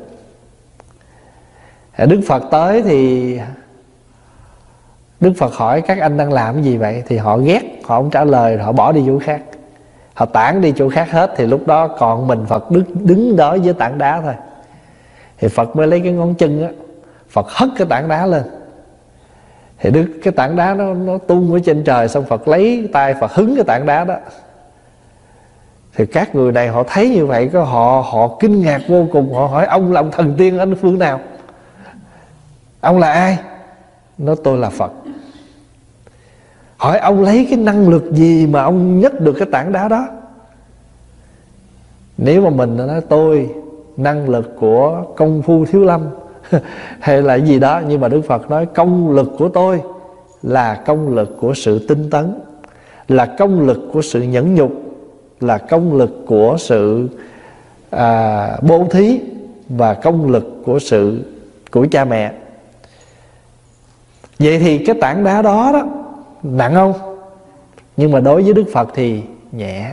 Đức Phật tới thì Đức Phật hỏi các anh đang làm cái gì vậy? Thì họ ghét, họ không trả lời, họ bỏ đi chỗ khác, họ tản đi chỗ khác hết. Thì lúc đó còn mình Phật đứng, đứng đó với tảng đá thôi. Thì Phật mới lấy cái ngón chân á, Phật hất cái tảng đá lên. Thì đức cái tảng đá nó, nó tung ở trên trời. Xong Phật lấy tay Phật hứng cái tảng đá đó. Thì các người này họ thấy như vậy, có họ họ kinh ngạc vô cùng. Họ hỏi ông là ông thần tiên ở phương nào? Ông là ai? Nói tôi là Phật. Hỏi ông lấy cái năng lực gì mà ông nhấc được cái tảng đá đó? Nếu mà mình nói tôi năng lực của công phu thiếu lâm hay là gì đó, nhưng mà Đức Phật nói công lực của tôi là công lực của sự tinh tấn, là công lực của sự nhẫn nhục, là công lực của sự à, bố thí, và công lực của sự của cha mẹ. Vậy thì cái tảng đá đó đó nặng không? Nhưng mà đối với Đức Phật thì nhẹ.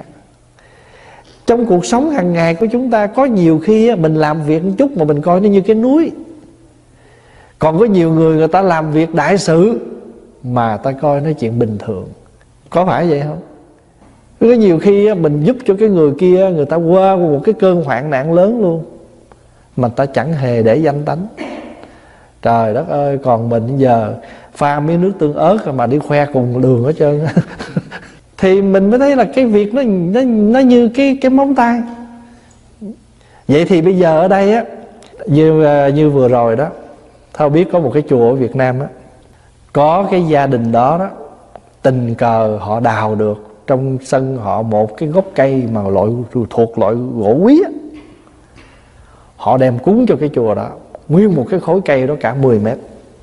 Trong cuộc sống hàng ngày của chúng ta có nhiều khi mình làm việc một chút mà mình coi nó như cái núi. Còn có nhiều người người ta làm việc đại sự mà ta coi nó chuyện bình thường. Có phải vậy không? Có nhiều khi mình giúp cho cái người kia, người ta qua một cái cơn hoạn nạn lớn luôn mà ta chẳng hề để danh tánh. Trời đất ơi, còn mình giờ pha miếng nước tương ớt mà đi khoe cùng đường hết trơn thì mình mới thấy là cái việc nó nó, nó như cái cái móng tay. Vậy thì bây giờ ở đây á, như như vừa rồi đó, Thao biết có một cái chùa ở Việt Nam á, có cái gia đình đó đó tình cờ họ đào được trong sân họ một cái gốc cây mà loại thuộc loại gỗ quý á. Họ đem cúng cho cái chùa đó, nguyên một cái khối cây đó cả mười mét.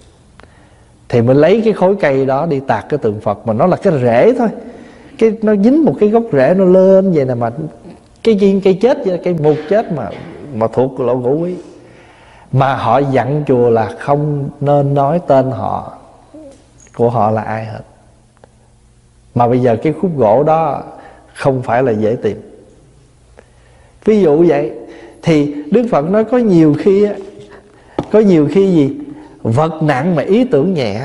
Thì mới lấy cái khối cây đó đi tạc cái tượng Phật, mà nó là cái rễ thôi, cái nó dính một cái gốc rễ nó lên vậy nè, mà cái viên cây chết vậy, cây mục chết mà mà thuộc loại gỗ quý. Mà họ dặn chùa là không nên nói tên họ của họ là ai hết. Mà bây giờ cái khúc gỗ đó không phải là dễ tìm. Ví dụ vậy. Thì Đức Phật nói có nhiều khi Có nhiều khi gì? Vật nặng mà ý tưởng nhẹ.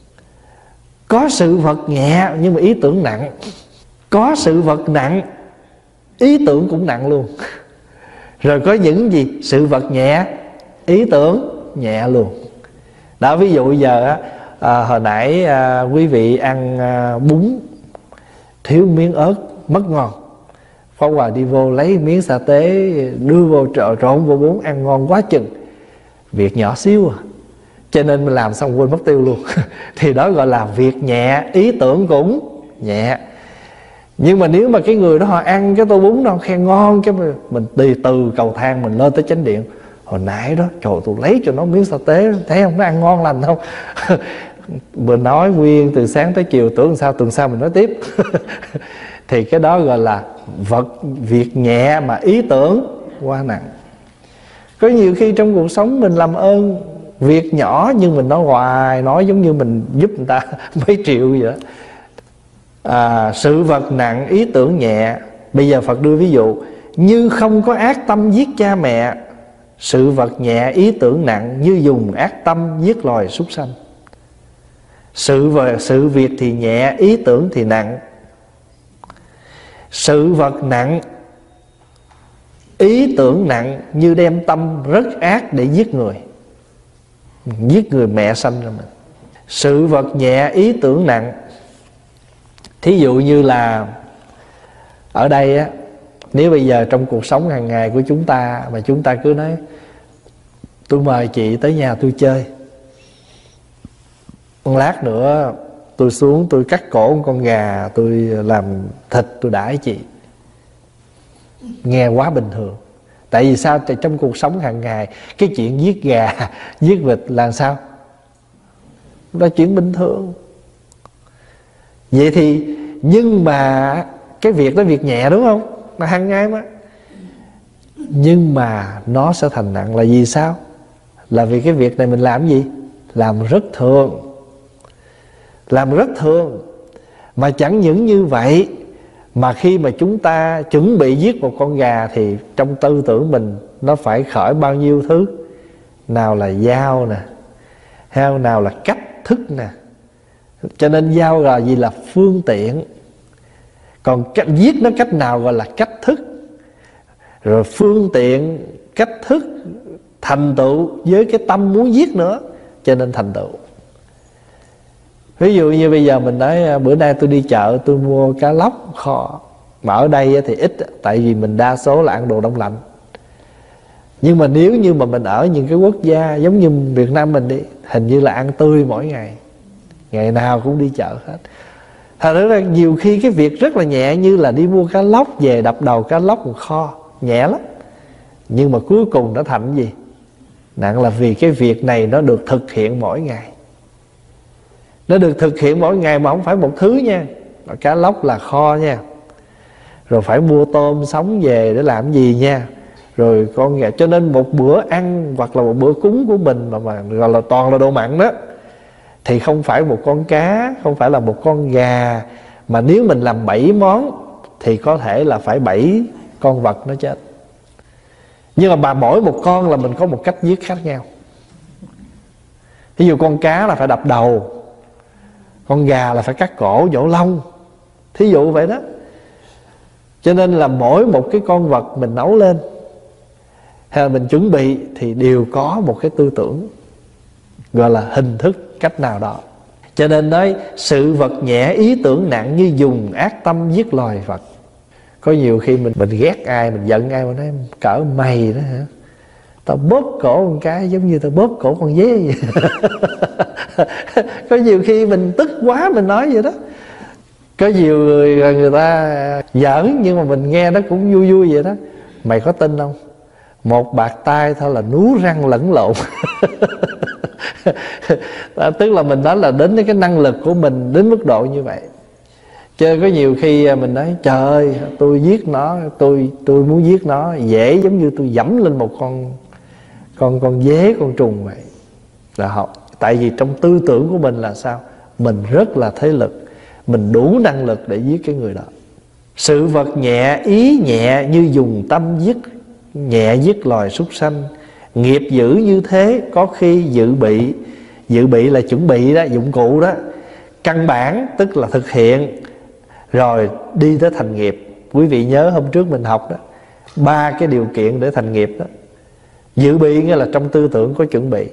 Có sự vật nhẹ nhưng mà ý tưởng nặng. Có sự vật nặng, ý tưởng cũng nặng luôn. Rồi có những gì? Sự vật nhẹ, ý tưởng nhẹ luôn. Đó, ví dụ giờ à, hồi nãy à, quý vị ăn à, bún thiếu miếng ớt mất ngon. Pháp Hòa đi vô lấy miếng sa tế đưa vô trộn, trộn vô bún ăn ngon quá chừng. Việc nhỏ xíu à, cho nên mình làm xong quên mất tiêu luôn. Thì đó gọi là việc nhẹ, ý tưởng cũng nhẹ. Nhưng mà nếu mà cái người đó họ ăn cái tô bún đó khen ngon, cái mình đi từ cầu thang mình lên tới chánh điện, hồi nãy đó trời tôi lấy cho nó miếng sa tế, thấy không, nó ăn ngon lành không? Mình nói nguyên từ sáng tới chiều, tưởng sao tuần sau mình nói tiếp. Thì cái đó gọi là vật việc nhẹ mà ý tưởng quá nặng. Có nhiều khi trong cuộc sống mình làm ơn việc nhỏ nhưng mình nói hoài, nói giống như mình giúp người ta mấy triệu vậy đó. À, sự vật nặng ý tưởng nhẹ. Bây giờ Phật đưa ví dụ: như không có ác tâm giết cha mẹ, sự vật nhẹ ý tưởng nặng như dùng ác tâm giết loài súc sanh. Sự vật, sự việc thì nhẹ, ý tưởng thì nặng. Sự vật nặng, ý tưởng nặng như đem tâm rất ác để giết người, giết người mẹ sanh ra mình. Sự vật nhẹ, ý tưởng nặng. Thí dụ như là ở đây á, nếu bây giờ trong cuộc sống hàng ngày của chúng ta mà chúng ta cứ nói tôi mời chị tới nhà tôi chơi, một lát nữa tôi xuống tôi cắt cổ một con gà, tôi làm thịt tôi đãi chị, nghe quá bình thường. Tại vì sao? Tại trong cuộc sống hàng ngày cái chuyện giết gà, giết vịt là sao? Đó chuyện bình thường. Vậy thì nhưng mà cái việc đó việc nhẹ đúng không? Mà hàng ngày mà. Nhưng mà nó sẽ thành nặng là vì sao? Là vì cái việc này mình làm gì? Làm rất thường. Làm rất thường. Mà chẳng những như vậy, mà khi mà chúng ta chuẩn bị giết một con gà thì trong tư tưởng mình nó phải khởi bao nhiêu thứ. Nào là dao nè, hay nào là cách thức nè. Cho nên dao là gì? Là phương tiện. Còn cách giết nó cách nào gọi là cách thức. Rồi phương tiện, cách thức, thành tựu với cái tâm muốn giết nữa, cho nên thành tựu. Ví dụ như bây giờ mình nói bữa nay tôi đi chợ tôi mua cá lóc kho, mà ở đây thì ít, tại vì mình đa số là ăn đồ đông lạnh. Nhưng mà nếu như mà mình ở những cái quốc gia giống như Việt Nam mình đi, hình như là ăn tươi mỗi ngày, ngày nào cũng đi chợ hết. Thật ra nhiều khi cái việc rất là nhẹ, như là đi mua cá lóc về đập đầu cá lóc một kho, nhẹ lắm. Nhưng mà cuối cùng nó thành gì? Nặng là vì cái việc này nó được thực hiện mỗi ngày. Nó được thực hiện mỗi ngày mà không phải một thứ nha. Cá lóc là kho nha. Rồi phải mua tôm sống về để làm gì nha. Rồi con gà. Cho nên một bữa ăn hoặc là một bữa cúng của mình mà, mà gọi là toàn là đồ mặn đó, thì không phải một con cá, không phải là một con gà, mà nếu mình làm bảy món thì có thể là phải bảy con vật nó chết. Nhưng mà bà mỗi một con là mình có một cách giết khác nhau. Ví dụ con cá là phải đập đầu, con gà là phải cắt cổ nhổ lông, thí dụ vậy đó. Cho nên là mỗi một cái con vật mình nấu lên hay là mình chuẩn bị thì đều có một cái tư tưởng, gọi là hình thức cách nào đó. Cho nên nói sự vật nhẹ ý tưởng nặng như dùng ác tâm giết loài vật. Có nhiều khi mình mình ghét ai, mình giận ai, mình nói cỡ mày đó hả, tao bóp cổ một cái giống như tao bóp cổ con dế vậy. Có nhiều khi mình tức quá mình nói vậy đó. Có nhiều người người ta giỡn nhưng mà mình nghe nó cũng vui vui vậy đó. Mày có tin không? Một bạt tay thôi là nú răng lẫn lộn. Tức là mình nói là đến cái năng lực của mình đến mức độ như vậy. Chứ có nhiều khi mình nói trời ơi tôi giết nó, tôi tôi muốn giết nó dễ giống như tôi dẫm lên một con con con dế, con trùng vậy. Là học. Tại vì trong tư tưởng của mình là sao? Mình rất là thế lực, mình đủ năng lực để giết cái người đó. Sự vật nhẹ ý nhẹ như dùng tâm giết, nhẹ giết loài súc sanh. Nghiệp dữ như thế có khi dự bị. Dự bị là chuẩn bị đó, dụng cụ đó. Căn bản tức là thực hiện, rồi đi tới thành nghiệp. Quý vị nhớ hôm trước mình học đó, ba cái điều kiện để thành nghiệp đó. Dự bị nghĩa là trong tư tưởng có chuẩn bị.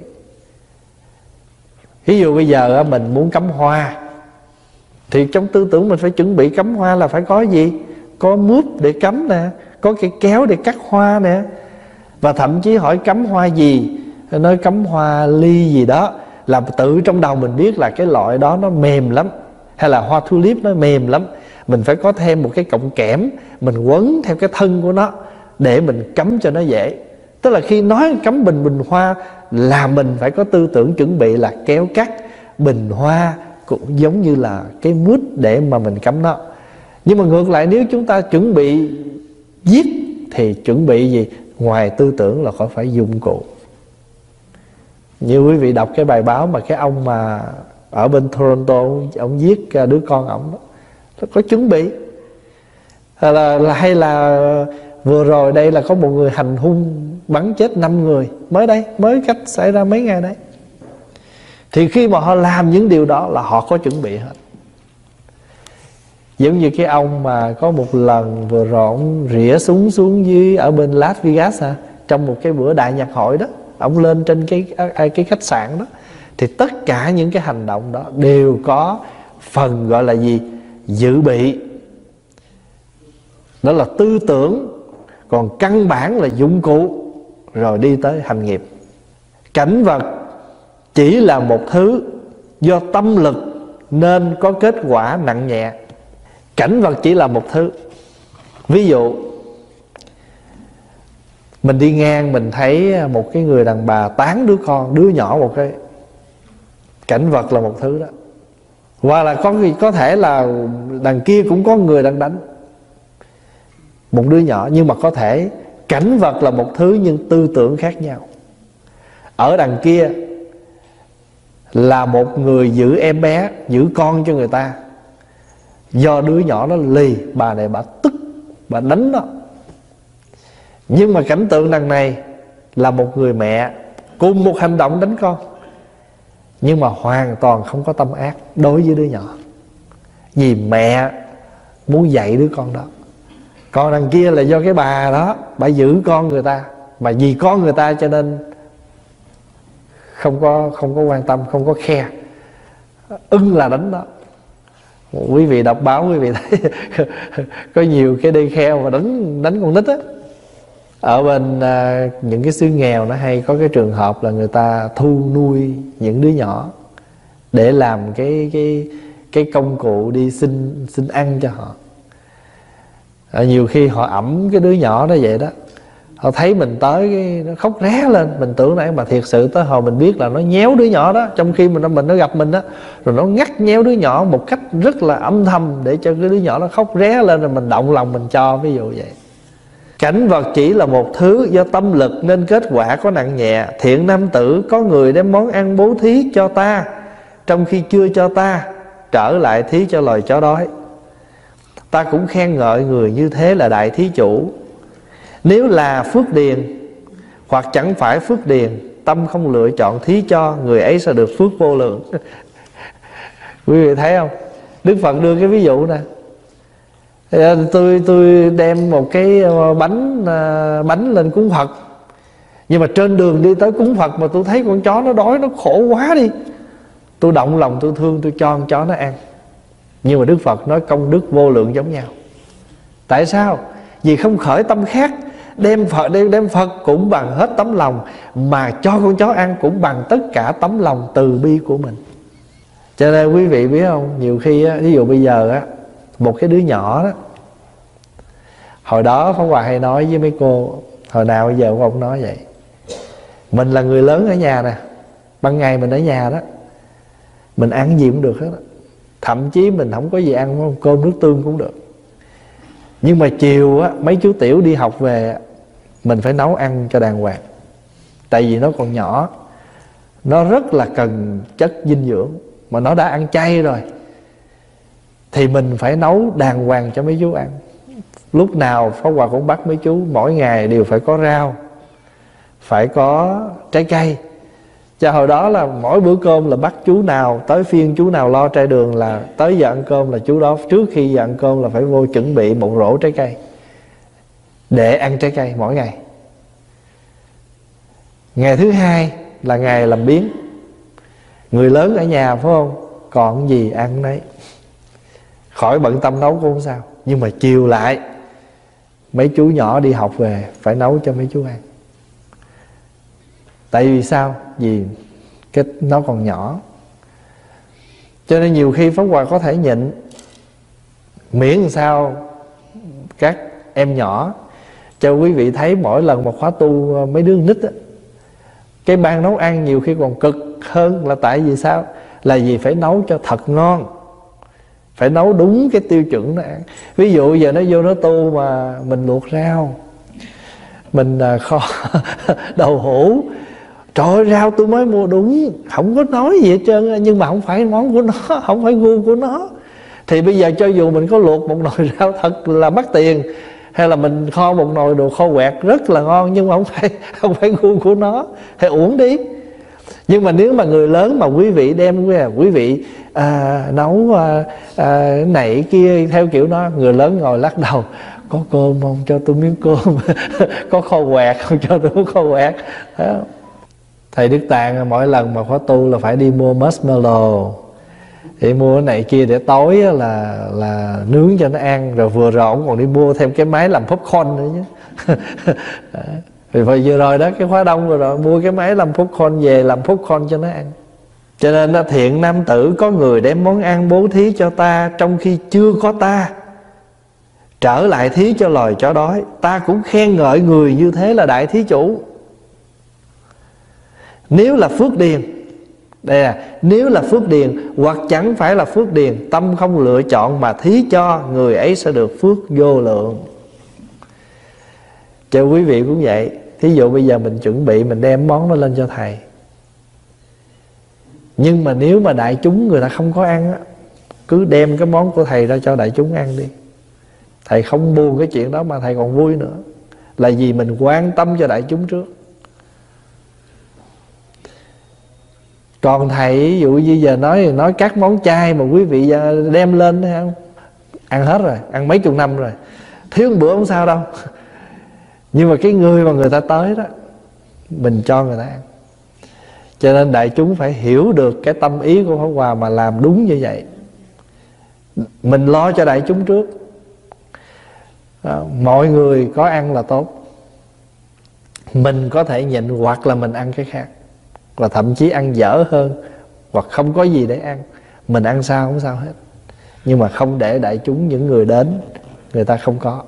Ví dụ bây giờ mình muốn cắm hoa, thì trong tư tưởng mình phải chuẩn bị cắm hoa là phải có gì? Có mướp để cắm nè, có cây kéo để cắt hoa nè. Và thậm chí hỏi cắm hoa gì, nói cắm hoa ly gì đó, là tự trong đầu mình biết là cái loại đó nó mềm lắm, Hay là hoa tulip nó mềm lắm, mình phải có thêm một cái cọng kẽm, mình quấn theo cái thân của nó để mình cắm cho nó dễ. Tức là khi nói cắm bình bình hoa là mình phải có tư tưởng chuẩn bị là kéo cắt bình hoa cũng giống như là cái mút để mà mình cắm nó. Nhưng mà ngược lại, nếu chúng ta chuẩn bị giết thì chuẩn bị gì? Ngoài tư tưởng là có phải dụng cụ. Như quý vị đọc cái bài báo mà cái ông mà ở bên Toronto, ông giết đứa con ổng đó, có chuẩn bị. Hay là, là, hay là vừa rồi đây là có một người hành hung bắn chết năm người, mới đây, mới cách xảy ra mấy ngày đấy. Thì khi mà họ làm những điều đó là họ có chuẩn bị hết. Giống như cái ông mà có một lần vừa rồi ông rỉa súng xuống dưới ở bên Las Vegas hả, trong một cái bữa đại nhạc hội đó, ông lên trên cái cái khách sạn đó. Thì tất cả những cái hành động đó đều có phần gọi là gì? Dự bị. Đó là tư tưởng. Còn căn bản là dụng cụ, rồi đi tới hành nghiệp. Cảnh vật chỉ là một thứ do tâm lực nên có kết quả nặng nhẹ. Cảnh vật chỉ là một thứ. Ví dụ mình đi ngang, mình thấy một cái người đàn bà tán đứa con, đứa nhỏ một cái. Cảnh vật là một thứ đó. Hoặc là có, có thể là đằng kia cũng có người đang đánh một đứa nhỏ. Nhưng mà có thể cảnh vật là một thứ nhưng tư tưởng khác nhau. Ở đằng kia là một người giữ em bé, giữ con cho người ta. Do đứa nhỏ nó lì, bà này bà tức, bà đánh nó. Nhưng mà cảnh tượng đằng này là một người mẹ cùng một hành động đánh con, nhưng mà hoàn toàn không có tâm ác đối với đứa nhỏ, vì mẹ muốn dạy đứa con đó. Còn đằng kia là do cái bà đó, bà giữ con người ta, mà vì con người ta cho nên không có không có quan tâm, không có khe, ưng là đánh đó. Quý vị đọc báo quý vị thấy có nhiều cái đi kheo mà đánh đánh con nít á. Ở bên à, những cái xứ nghèo nó hay có cái trường hợp là người ta thu nuôi những đứa nhỏ để làm cái cái cái công cụ đi xin xin ăn cho họ. À, nhiều khi họ ẵm cái đứa nhỏ đó vậy đó, họ thấy mình tới cái nó khóc ré lên, mình tưởng nãy mà thiệt sự tới hồi mình biết là nó nhéo đứa nhỏ đó, trong khi mình nó mình nó gặp mình đó, rồi nó ngắt nhéo đứa nhỏ một cách rất là âm thầm để cho cái đứa nhỏ nó khóc ré lên, rồi mình động lòng mình cho, ví dụ vậy. Cảnh vật chỉ là một thứ do tâm lực nên kết quả có nặng nhẹ. Thiện nam tử, có người đem món ăn bố thí cho ta, trong khi chưa cho ta, trở lại thí cho loài chó đói. Ta cũng khen ngợi người như thế là đại thí chủ. Nếu là phước điền hoặc chẳng phải phước điền, tâm không lựa chọn thí cho, người ấy sẽ được phước vô lượng. Quý vị thấy không? Đức Phật đưa cái ví dụ nè. Tôi tôi đem một cái bánh bánh lên cúng Phật, nhưng mà trên đường đi tới cúng Phật mà tôi thấy con chó nó đói, nó khổ quá đi, tôi động lòng tôi thương, tôi cho con chó nó ăn. Nhưng mà Đức Phật nói công đức vô lượng giống nhau. Tại sao? Vì không khởi tâm khác. Đem Phật, đem, đem Phật cũng bằng hết tấm lòng, mà cho con chó ăn cũng bằng tất cả tấm lòng từ bi của mình. Cho nên quý vị biết không, nhiều khi á, ví dụ bây giờ á, một cái đứa nhỏ đó, hồi đó Pháp Hòa hay nói với mấy cô, hồi nào bây giờ cũng không nói vậy. Mình là người lớn ở nhà nè, ban ngày mình ở nhà đó, mình ăn gì cũng được hết đó. Thậm chí mình không có gì ăn, cơm nước tương cũng được. Nhưng mà chiều á, mấy chú tiểu đi học về, mình phải nấu ăn cho đàng hoàng. Tại vì nó còn nhỏ, nó rất là cần chất dinh dưỡng, mà nó đã ăn chay rồi thì mình phải nấu đàng hoàng cho mấy chú ăn. Lúc nào Pháp Hòa cũng bắt mấy chú mỗi ngày đều phải có rau, phải có trái cây. Cho hồi đó là mỗi bữa cơm là bắt chú nào, tới phiên chú nào lo trai đường là tới giờ ăn cơm là chú đó trước khi giờ ăn cơm là phải vô chuẩn bị một rổ trái cây để ăn trái cây mỗi ngày. Ngày thứ hai là ngày làm biếng. Người lớn ở nhà phải không, còn gì ăn đấy, khỏi bận tâm nấu cũng không sao. Nhưng mà chiều lại mấy chú nhỏ đi học về phải nấu cho mấy chú ăn. Tại vì sao? Vì cái nó còn nhỏ. Cho nên nhiều khi Pháp Hòa có thể nhịn, miễn làm sao các em nhỏ, cho quý vị thấy mỗi lần mà khóa tu mấy đứa nít á, cái ban nấu ăn nhiều khi còn cực hơn. Là tại vì sao? Là vì phải nấu cho thật ngon, phải nấu đúng cái tiêu chuẩn nó ăn. Ví dụ giờ nó vô nó tu mà mình luộc rau, mình kho đậu hũ, trời ơi, rau tôi mới mua đúng, không có nói gì hết trơn, nhưng mà không phải món của nó, không phải gu của nó. Thì bây giờ cho dù mình có luộc một nồi rau thật là mắc tiền, hay là mình kho một nồi đồ kho quẹt rất là ngon, nhưng mà không phải không phải gu của nó, thì uổng đi. Nhưng mà nếu mà người lớn mà quý vị đem quý vị à, nấu à, à, này kia theo kiểu đó, người lớn ngồi lắc đầu, có cơm không, cho tôi miếng cơm. Có kho quẹt không, cho tôi miếng kho quẹt. Đó. Thầy Đức Tạng mỗi lần mà khóa tu là phải đi mua marshmallow, thì mua cái này kia để tối là là nướng cho nó ăn. Rồi vừa rồi ông còn đi mua thêm cái máy làm popcorn nữa chứ. Thì phải vừa rồi đó, cái khóa đông rồi rồi mua cái máy làm popcorn về làm popcorn cho nó ăn. Cho nên đó, thiện nam tử, có người đem món ăn bố thí cho ta trong khi chưa có ta, trở lại thí cho loài chó đói. Ta cũng khen ngợi người như thế là đại thí chủ. Nếu là phước điền, đây là nếu là phước điền, hoặc chẳng phải là phước điền, tâm không lựa chọn mà thí cho, người ấy sẽ được phước vô lượng. Cho quý vị cũng vậy. Thí dụ bây giờ mình chuẩn bị, mình đem món đó lên cho thầy, nhưng mà nếu mà đại chúng người ta không có ăn á, cứ đem cái món của thầy ra cho đại chúng ăn đi. Thầy không buồn cái chuyện đó mà thầy còn vui nữa, là vì mình quan tâm cho đại chúng trước. Còn thầy ví dụ như giờ nói nói các món chay mà quý vị đem lên thấy không, ăn hết rồi, ăn mấy chục năm rồi, thiếu một bữa không sao đâu. Nhưng mà cái người mà người ta tới đó, mình cho người ta ăn. Cho nên đại chúng phải hiểu được cái tâm ý của Pháp Hòa mà làm đúng như vậy. Mình lo cho đại chúng trước. Đó, mọi người có ăn là tốt. Mình có thể nhịn, hoặc là mình ăn cái khác, và thậm chí ăn dở hơn, hoặc không có gì để ăn, mình ăn sao không sao hết. Nhưng mà không để đại chúng, những người đến, người ta không có.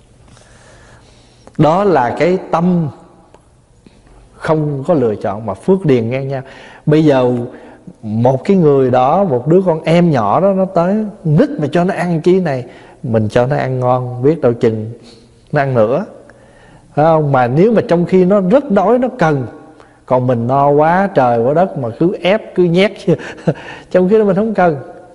Đó là cái tâm không có lựa chọn mà phước điền ngang nhau. Bây giờ một cái người đó, một đứa con em nhỏ đó, nó tới nít mà cho nó ăn chí này, mình cho nó ăn ngon, biết đâu chừng nó ăn nữa, phải không? Mà nếu mà trong khi nó rất đói, nó cần, còn mình no quá trời quá đất mà cứ ép, cứ nhét trong khi đó mình không cần.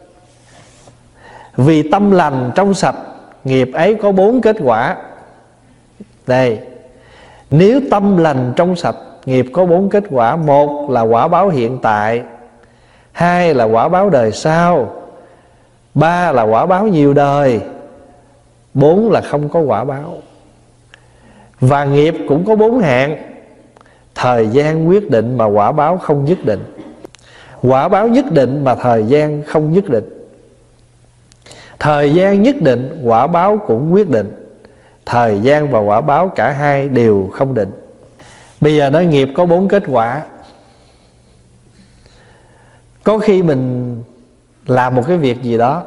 Vì tâm lành trong sạch, nghiệp ấy có bốn kết quả. Đây, nếu tâm lành trong sạch, nghiệp có bốn kết quả. Một là quả báo hiện tại, hai là quả báo đời sau, ba là quả báo nhiều đời, bốn là không có quả báo. Và nghiệp cũng có bốn hạng. Thời gian quyết định mà quả báo không nhất định, quả báo nhất định mà thời gian không nhất định. Thời gian nhất định, quả báo cũng quyết định. Thời gian và quả báo cả hai đều không định. Bây giờ nói nghiệp có bốn kết quả. Có khi mình làm một cái việc gì đó,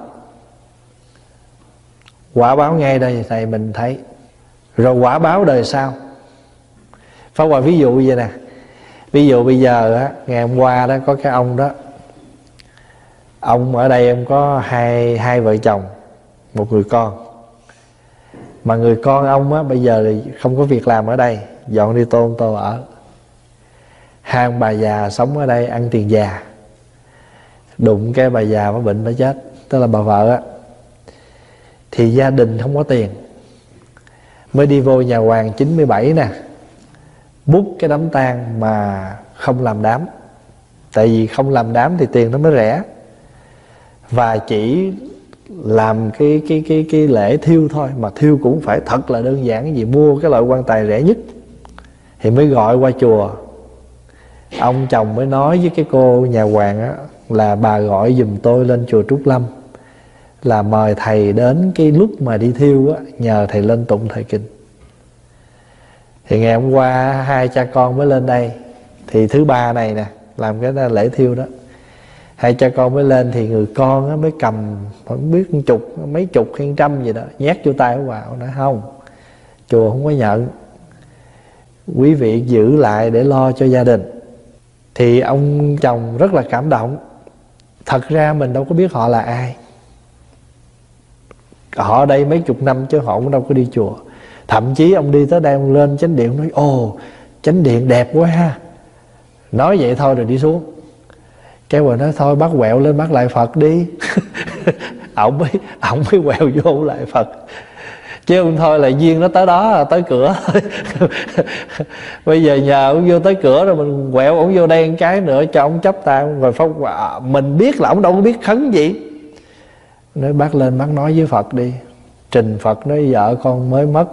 quả báo ngay đây thầy mình thấy. Rồi quả báo đời sau. Pháp Hòa ví dụ vậy nè. Ví dụ bây giờ á, ngày hôm qua đó có cái ông đó, ông ở đây em có hai hai vợ chồng, một người con. Mà người con ông á, bây giờ thì không có việc làm ở đây, dọn đi Tôn Tô ở. Hai ông bà già sống ở đây ăn tiền già. Đụng cái bà già có bệnh nó chết, tức là bà vợ á, thì gia đình không có tiền, mới đi vô nhà hoàng chín mươi bảy nè, bút cái đám tang mà không làm đám. Tại vì không làm đám thì tiền nó mới rẻ, và chỉ làm cái cái cái cái lễ thiêu thôi, mà thiêu cũng phải thật là đơn giản, vì mua cái loại quan tài rẻ nhất. Thì mới gọi qua chùa. Ông chồng mới nói với cái cô nhà hoàng á, là bà gọi giùm tôi lên chùa Trúc Lâm, là mời thầy đến cái lúc mà đi thiêu á, nhờ thầy lên tụng thời kinh. Thì ngày hôm qua hai cha con mới lên đây, thì thứ ba này nè làm cái lễ thiêu đó. Hai cha con mới lên thì người con á mới cầm không biết một chục, mấy chục hay trăm gì đó, nhét vô tay Pháp Hòa. Ông nói không, chùa không có nhận, quý vị giữ lại để lo cho gia đình. Thì ông chồng rất là cảm động. Thật ra mình đâu có biết họ là ai, họ ở đây mấy chục năm chứ họ cũng đâu có đi chùa. Thậm chí ông đi tới đây, ông lên chánh điện nói ồ chánh điện đẹp quá ha. Nói vậy thôi rồi đi xuống. Cái rồi nói thôi bác quẹo lên bác lại Phật đi. Ổng mới ổng mới quẹo vô lại Phật. Chứ không thôi là duyên nó tới đó, tới cửa. Bây giờ nhờ ông vô tới cửa rồi mình quẹo ông vô đây một cái nữa cho ông chấp tay. Rồi Pháp Hòa mình biết là ông đâu có biết khấn gì. Nói bác lên bác nói với Phật đi. Trình Phật nói vợ con mới mất.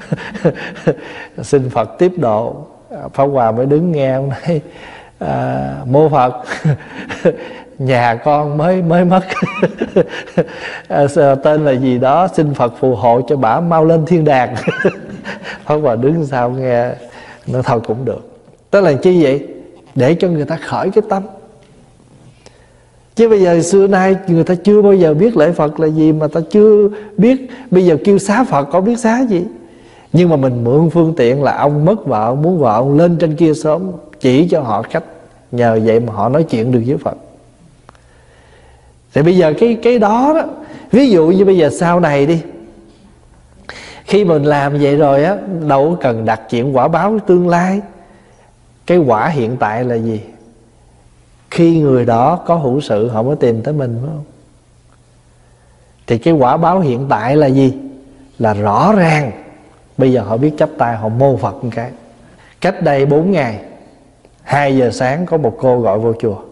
Xin Phật tiếp độ. Pháp Hòa mới đứng nghe ông nói à, mô Phật. Nhà con mới mới mất. À, tên là gì đó, xin Phật phù hộ cho bả mau lên thiên đàng. Pháp Hòa đứng sau nghe, nó thôi cũng được. Tức là chi vậy? Để cho người ta khởi cái tâm. Chứ bây giờ xưa nay người ta chưa bao giờ biết lễ Phật là gì, mà ta chưa biết. Bây giờ kêu xá Phật có biết xá gì. Nhưng mà mình mượn phương tiện là ông mất vợ, ông muốn vợ ông lên trên kia sớm, chỉ cho họ cách. Nhờ vậy mà họ nói chuyện được với Phật. Thì bây giờ cái cái đó đó, ví dụ như bây giờ sau này đi, khi mình làm vậy rồi á, đâu có cần đặt chuyện quả báo tương lai. Cái quả hiện tại là gì? Khi người đó có hữu sự họ mới tìm tới mình, phải không? Thì cái quả báo hiện tại là gì? Là rõ ràng. Bây giờ họ biết chắp tay, họ mô Phật một cái. Cách đây bốn ngày, hai giờ sáng có một cô gọi vô chùa.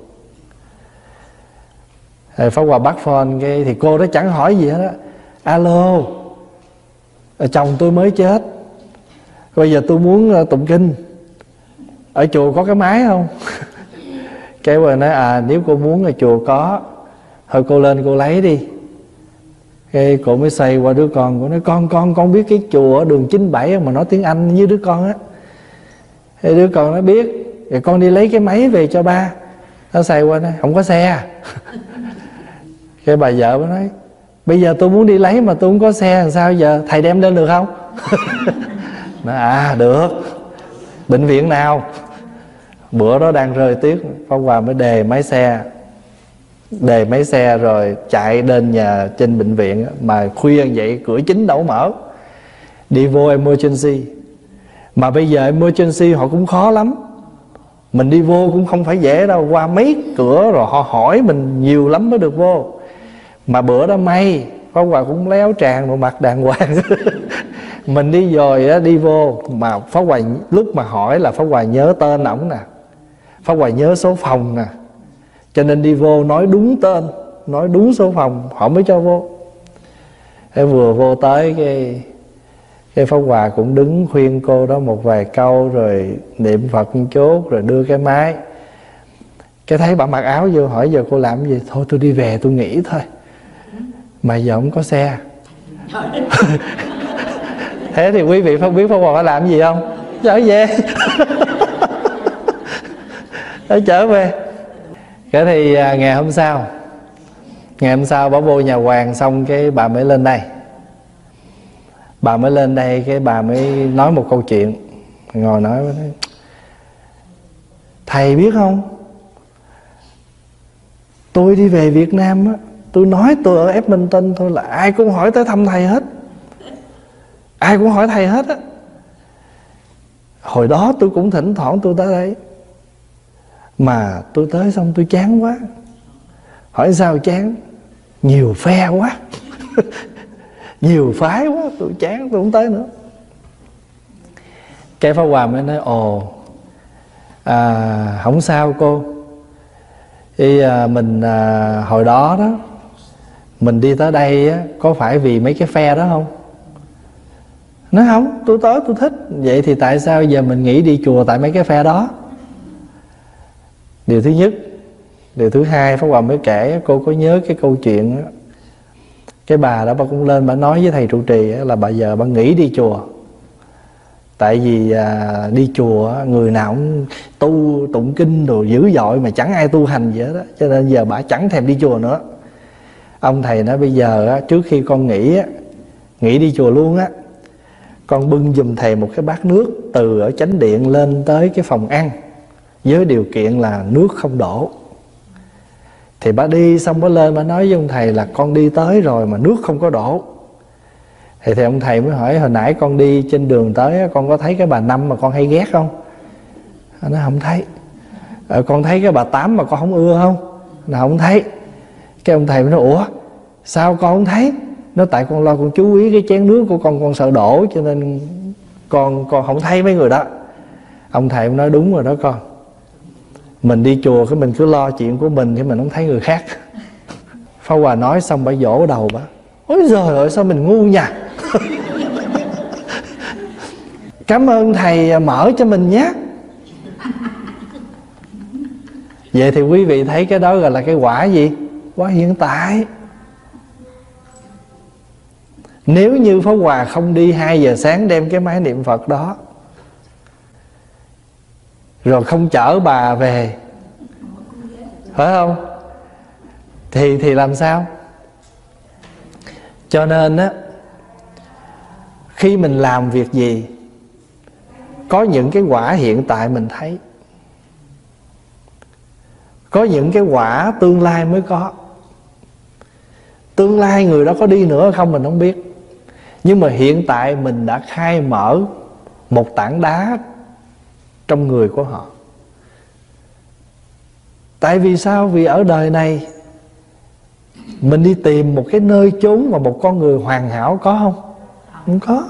Pháp Hòa bắt phone cái, thì cô đó chẳng hỏi gì hết á. Alo, chồng tôi mới chết, bây giờ tôi muốn tụng kinh, ở chùa có cái máy không? Cái rồi nói à nếu cô muốn là chùa có, thôi cô lên cô lấy đi. Cái cô mới xoay qua đứa con, cô nói con con con biết cái chùa ở đường chín bảy mà nói tiếng Anh với đứa con á. Cái đứa con nó biết, rồi con đi lấy cái máy về cho ba. Nó xoay qua nói không có xe. Cái bà vợ mới nói bây giờ tôi muốn đi lấy mà tôi không có xe làm sao giờ, thầy đem lên được không? Nói à được. Bệnh viện nào? Bữa đó đang rơi tuyết, Pháp Hòa mới đề máy xe. Đề máy xe rồi chạy đến nhà trên bệnh viện. Mà khuya vậy cửa chính đâu mở, đi vô emergency. Mà bây giờ emergency họ cũng khó lắm, mình đi vô cũng không phải dễ đâu, qua mấy cửa rồi họ hỏi mình nhiều lắm mới được vô. Mà bữa đó may Pháp Hòa cũng léo tràn một mặt đàng hoàng. Mình đi rồi á, đi vô mà Pháp Hòa lúc mà hỏi là Pháp Hòa nhớ tên ổng nè, Pháp Hòa nhớ số phòng nè, cho nên đi vô nói đúng tên, nói đúng số phòng họ mới cho vô. Thế vừa vô tới cái cái Pháp Hòa cũng đứng khuyên cô đó một vài câu, rồi niệm Phật một chút, rồi đưa cái máy. Cái thấy bà mặc áo vô hỏi giờ cô làm gì? Thôi tôi đi về tôi nghỉ thôi. Mà giờ không có xe. Thế thì quý vị không biết Pháp Hòa phải làm gì không? Trở về. Để trở về. Cái thì à, ngày hôm sau Ngày hôm sau bà vô nhà hoàng xong cái bà mới lên đây. Bà mới lên đây cái bà mới nói một câu chuyện. Ngồi nói với nói, thầy biết không, tôi đi về Việt Nam á, tôi nói tôi ở Edmonton thôi là ai cũng hỏi tới thăm thầy hết. Ai cũng hỏi thầy hết á. Hồi đó tôi cũng thỉnh thoảng tôi tới đây, mà tôi tới xong tôi chán quá. Hỏi sao chán? Nhiều phe quá. Nhiều phái quá, tôi chán tôi không tới nữa. Cái Pháp Hòa mới nói ồ à, không sao cô. Thì à, mình à, hồi đó đó mình đi tới đây á, có phải vì mấy cái phe đó không? Nói không, tôi tới tôi thích. Vậy thì tại sao giờ mình nghĩ đi chùa tại mấy cái phe đó? Điều thứ nhất. Điều thứ hai, Pháp Hòa mới kể, cô có nhớ cái câu chuyện đó. Cái bà đó bà cũng lên bà nói với thầy trụ trì là bà giờ bà nghỉ đi chùa Tại vì à, đi chùa người nào cũng tu tụng kinh đồ dữ dội mà chẳng ai tu hành vậy đó, cho nên giờ bả chẳng thèm đi chùa nữa. Ông thầy nói bây giờ á, trước khi con nghỉ á, nghỉ đi chùa luôn á, con bưng giùm thầy một cái bát nước từ ở chánh điện lên tới cái phòng ăn, với điều kiện là nước không đổ. Thì bà đi xong bà lên bà nói với ông thầy là con đi tới rồi mà nước không có đổ. Thì, thì ông thầy mới hỏi hồi nãy con đi trên đường tới con có thấy cái bà Năm mà con hay ghét không? Nó không thấy. Ờ, con thấy cái bà Tám mà con không ưa không? Nó không thấy. Cái ông thầy mới nói ủa sao con không thấy? Nó tại con lo con chú ý cái chén nước của con, con sợ đổ cho nên con con không thấy mấy người đó. Ông thầy mới nói đúng rồi đó con. Mình đi chùa cái mình cứ lo chuyện của mình chứ mình không thấy người khác. Pháp Hòa nói xong bà vỗ đầu bà. Ôi giời ơi sao mình ngu nha. Cảm ơn thầy mở cho mình nhé. Vậy thì quý vị thấy cái đó gọi là cái quả gì? Quả hiện tại. Nếu như Pháp Hòa không đi hai giờ sáng đem cái máy niệm Phật đó, rồi không chở bà về, phải không? Thì thì làm sao? Cho nên á, khi mình làm việc gì có những cái quả hiện tại mình thấy, có những cái quả tương lai mới có. Tương lai người đó có đi nữa không mình không biết, nhưng mà hiện tại mình đã khai mở một tảng đá trong người của họ. Tại vì sao? Vì ở đời này mình đi tìm một cái nơi chốn mà một con người hoàn hảo có không? Không có.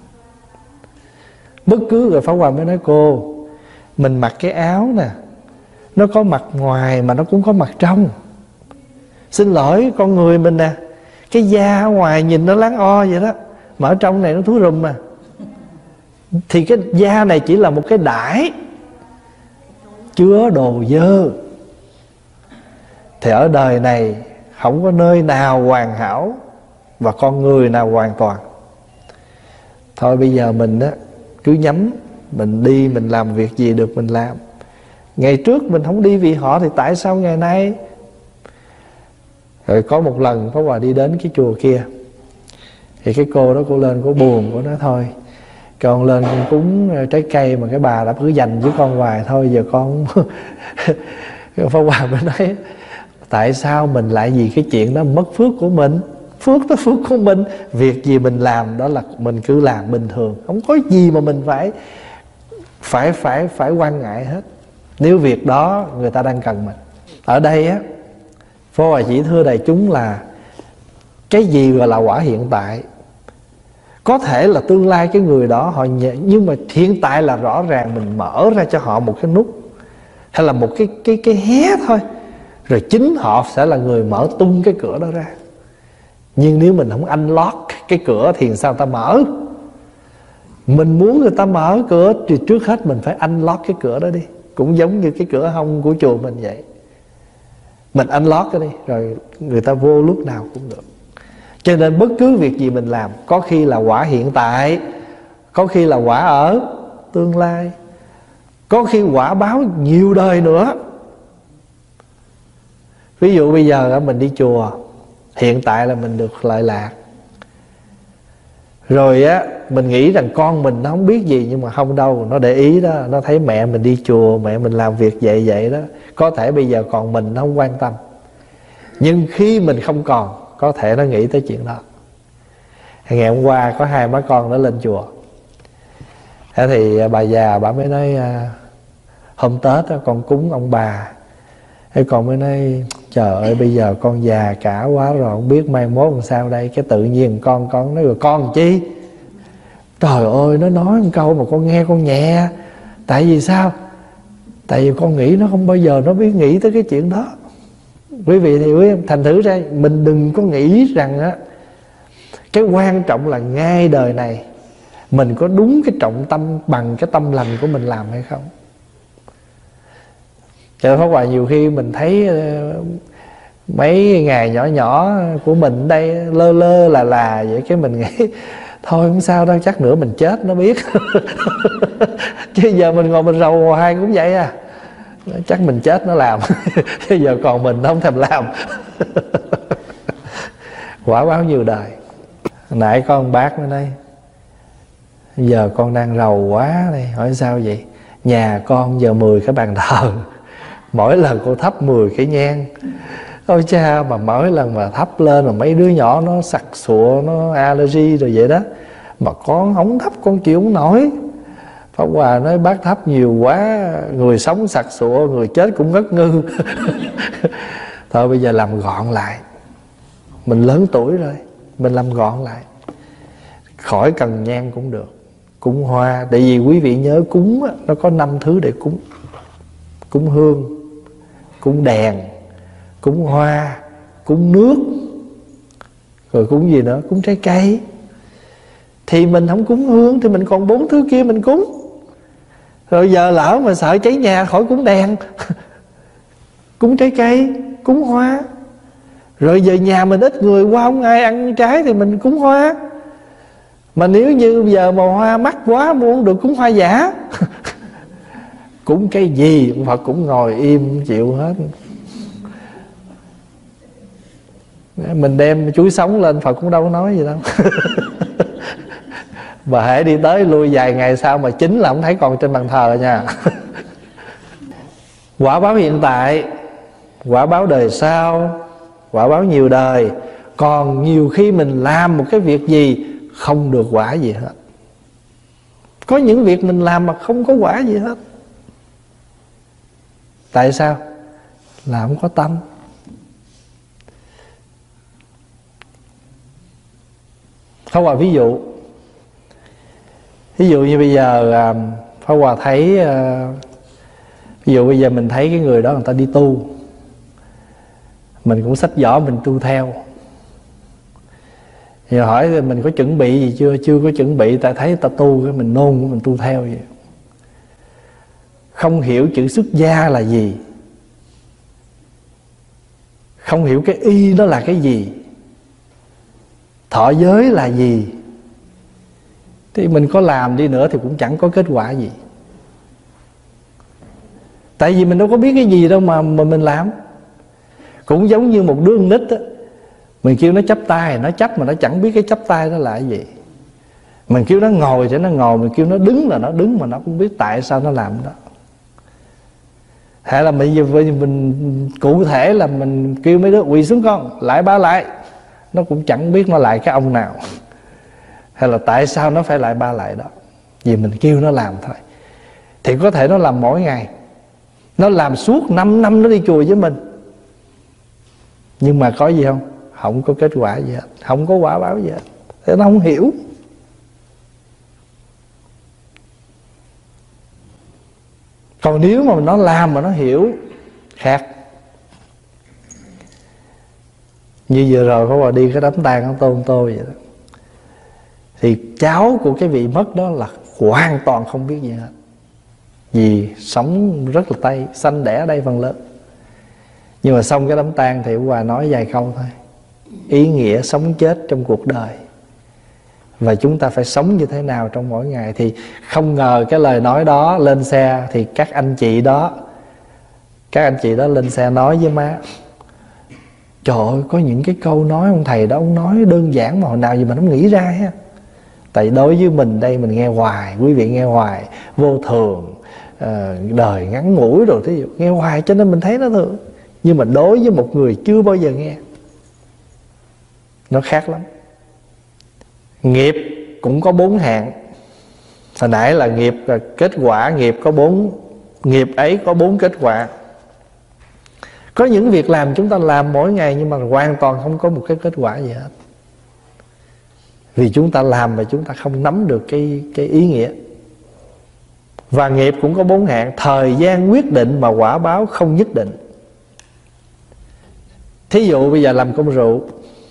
Bất cứ người Pháp Hòa mới nói cô, mình mặc cái áo nè, nó có mặt ngoài mà nó cũng có mặt trong. Xin lỗi con người mình nè, cái da ở ngoài nhìn nó láng o vậy đó, mà ở trong này nó thúi rùm mà. Thì cái da này chỉ là một cái đãi chứa đồ dơ. Thì ở đời này không có nơi nào hoàn hảo và con người nào hoàn toàn. Thôi bây giờ mình á, cứ nhắm, mình đi mình làm việc gì được mình làm. Ngày trước mình không đi vì họ thì tại sao ngày nay? Rồi có một lần Pháp Hòa đi đến cái chùa kia, thì cái cô đó cô lên cô buồn, cô nói thôi con lên con cúng trái cây mà cái bà đã cứ dành với con hoài, thôi giờ con Pháp Hòa mới nói tại sao mình lại vì cái chuyện đó mất phước của mình? Phước đó phước của mình. Việc gì mình làm đó là mình cứ làm bình thường, không có gì mà mình phải Phải phải phải quan ngại hết, nếu việc đó người ta đang cần mình. Ở đây á, Pháp Hòa chỉ thưa đại chúng là cái gì gọi là quả hiện tại. Có thể là tương lai cái người đó họ nhẹ, nhưng mà hiện tại là rõ ràng mình mở ra cho họ một cái nút hay là một cái cái cái hé thôi, rồi chính họ sẽ là người mở tung cái cửa đó ra. Nhưng nếu mình không unlock cái cửa thì sao ta mở? Mình muốn người ta mở cửa thì trước hết mình phải unlock cái cửa đó đi. Cũng giống như cái cửa hông của chùa mình vậy, mình unlock cái đi rồi người ta vô lúc nào cũng được. Cho nên bất cứ việc gì mình làm, có khi là quả hiện tại, có khi là quả ở tương lai, có khi quả báo nhiều đời nữa. Ví dụ bây giờ mình đi chùa, hiện tại là mình được lợi lạc. Rồi á, mình nghĩ rằng con mình nó không biết gì, nhưng mà không đâu, nó để ý đó, nó thấy mẹ mình đi chùa, mẹ mình làm việc vậy vậy đó. Có thể bây giờ còn mình nó không quan tâm, nhưng khi mình không còn, có thể nó nghĩ tới chuyện đó. Ngày hôm qua có hai má con nó lên chùa, thế thì bà già bà mới nói hôm Tết đó, con cúng ông bà. Thế con mới nói trời ơi bây giờ con già cả quá rồi, không biết mai mốt làm sao đây. Cái tự nhiên con con nói rồi con làm chi? Trời ơi nó nói một câu mà con nghe con nhẹ. Tại vì sao? Tại vì con nghĩ nó không bao giờ nó biết nghĩ tới cái chuyện đó. Quý vị thì quý thành thử ra mình đừng có nghĩ rằng á, cái quan trọng là ngay đời này mình có đúng cái trọng tâm bằng cái tâm lành của mình làm hay không. Cho nên Pháp Hòa nhiều khi mình thấy mấy ngày nhỏ nhỏ của mình đây lơ lơ là là vậy, cái mình nghĩ Thôi không sao đâu, chắc nữa mình chết nó biết. Chứ giờ mình ngồi mình rầu hoài cũng vậy à. Chắc mình chết nó làm. Chứ giờ còn mình nó không thèm làm. Quả báo nhiều đời. Nãy có ông bác mới nói, giờ con đang rầu quá đây. Hỏi sao vậy? Nhà con giờ mười cái bàn thờ, mỗi lần cô thắp mười cái nhang. Ôi cha, mà mỗi lần mà thắp lên mà mấy đứa nhỏ nó sặc sụa, nó allergy rồi vậy đó. Mà con không thắp con chịu không nổi. Pháp Hòa nói bác thắp nhiều quá, người sống sặc sụa, người chết cũng ngất ngư. Thôi bây giờ làm gọn lại. Mình lớn tuổi rồi, mình làm gọn lại. Khỏi cần nhang cũng được, cúng hoa. Tại vì quý vị nhớ cúng á, nó có năm thứ để cúng. Cúng hương, cúng đèn, cúng hoa, cúng nước, rồi cúng gì nữa? Cúng trái cây. Thì mình không cúng hương thì mình còn bốn thứ kia mình cúng. Rồi giờ lỡ mà sợ cháy nhà, khỏi cúng đèn. Cúng trái cây, cúng hoa. Rồi giờ nhà mình ít người quá, không ai ăn trái thì mình cúng hoa. Mà nếu như giờ mà hoa mắc quá mua không được, cúng hoa giả. Cúng cái gì Phật cũng ngồi im chịu hết. Mình đem chuối sống lên Phật cũng đâu có nói gì đâu. Mà hãy đi tới lui vài ngày sau mà chín là không thấy còn trên bàn thờ rồi nha. Quả báo hiện tại, quả báo đời sau, quả báo nhiều đời. Còn nhiều khi mình làm một cái việc gì không được quả gì hết. Có những việc mình làm mà không có quả gì hết. Tại sao? Là không có tâm. Pháp Hòa ví dụ. Ví dụ như bây giờ Pháp Hòa thấy, ví dụ bây giờ mình thấy cái người đó người ta đi tu, mình cũng xách giỏ mình tu theo. Thì hỏi mình có chuẩn bị gì chưa? Chưa có chuẩn bị. Tại thấy người ta tu cái mình nôn, mình tu theo vậy. Không hiểu chữ xuất gia là gì, không hiểu cái y đó là cái gì, thọ giới là gì, thì mình có làm đi nữa thì cũng chẳng có kết quả gì. Tại vì mình đâu có biết cái gì đâu mà, mà mình làm. Cũng giống như một đứa con nít á, mình kêu nó chắp tay nó chắp mà nó chẳng biết cái chắp tay đó là cái gì. Mình kêu nó ngồi thì nó ngồi, mình kêu nó đứng là nó đứng mà nó không biết tại sao nó làm đó. Hay là bây giờ mình cụ thể là mình kêu mấy đứa quỳ xuống con, lại ba lại, nó cũng chẳng biết nó lại cái ông nào. Hay là tại sao nó phải lại ba lại đó, vì mình kêu nó làm thôi. Thì có thể nó làm mỗi ngày, nó làm suốt năm năm nó đi chùa với mình, nhưng mà có gì không? Không có kết quả gì hết, không có quả báo gì hết. Thế nó không hiểu. Còn nếu mà nó làm mà nó hiểu, khác. Như vừa rồi có bà đi cái đám tang của Tôn Tô vậy đó, thì cháu của cái vị mất đó là hoàn toàn không biết gì hết. Vì sống rất là Tây, sanh đẻ ở đây phần lớn. Nhưng mà xong cái đám tang thì Hòa nói vài câu thôi. Ý nghĩa sống chết trong cuộc đời, và chúng ta phải sống như thế nào trong mỗi ngày. Thì không ngờ cái lời nói đó lên xe, thì các anh chị đó Các anh chị đó lên xe nói với má: trời ơi, có những cái câu nói ông thầy đó, ông nói đơn giản mà hồi nào gì mà nó nghĩ ra ha. Tại đối với mình đây, mình nghe hoài, quý vị nghe hoài, vô thường, đời ngắn ngủi rồi, thí dụ nghe hoài cho nên mình thấy nó thường. Nhưng mà đối với một người chưa bao giờ nghe, nó khác lắm. Nghiệp cũng có bốn hạng. Hồi nãy là nghiệp là kết quả, nghiệp có bốn, nghiệp ấy có bốn kết quả. Có những việc làm chúng ta làm mỗi ngày nhưng mà hoàn toàn không có một cái kết quả gì hết, vì chúng ta làm mà chúng ta không nắm được cái, cái ý nghĩa. Và nghiệp cũng có bốn hạng. Thời gian quyết định mà quả báo không nhất định. Thí dụ bây giờ làm công rượu,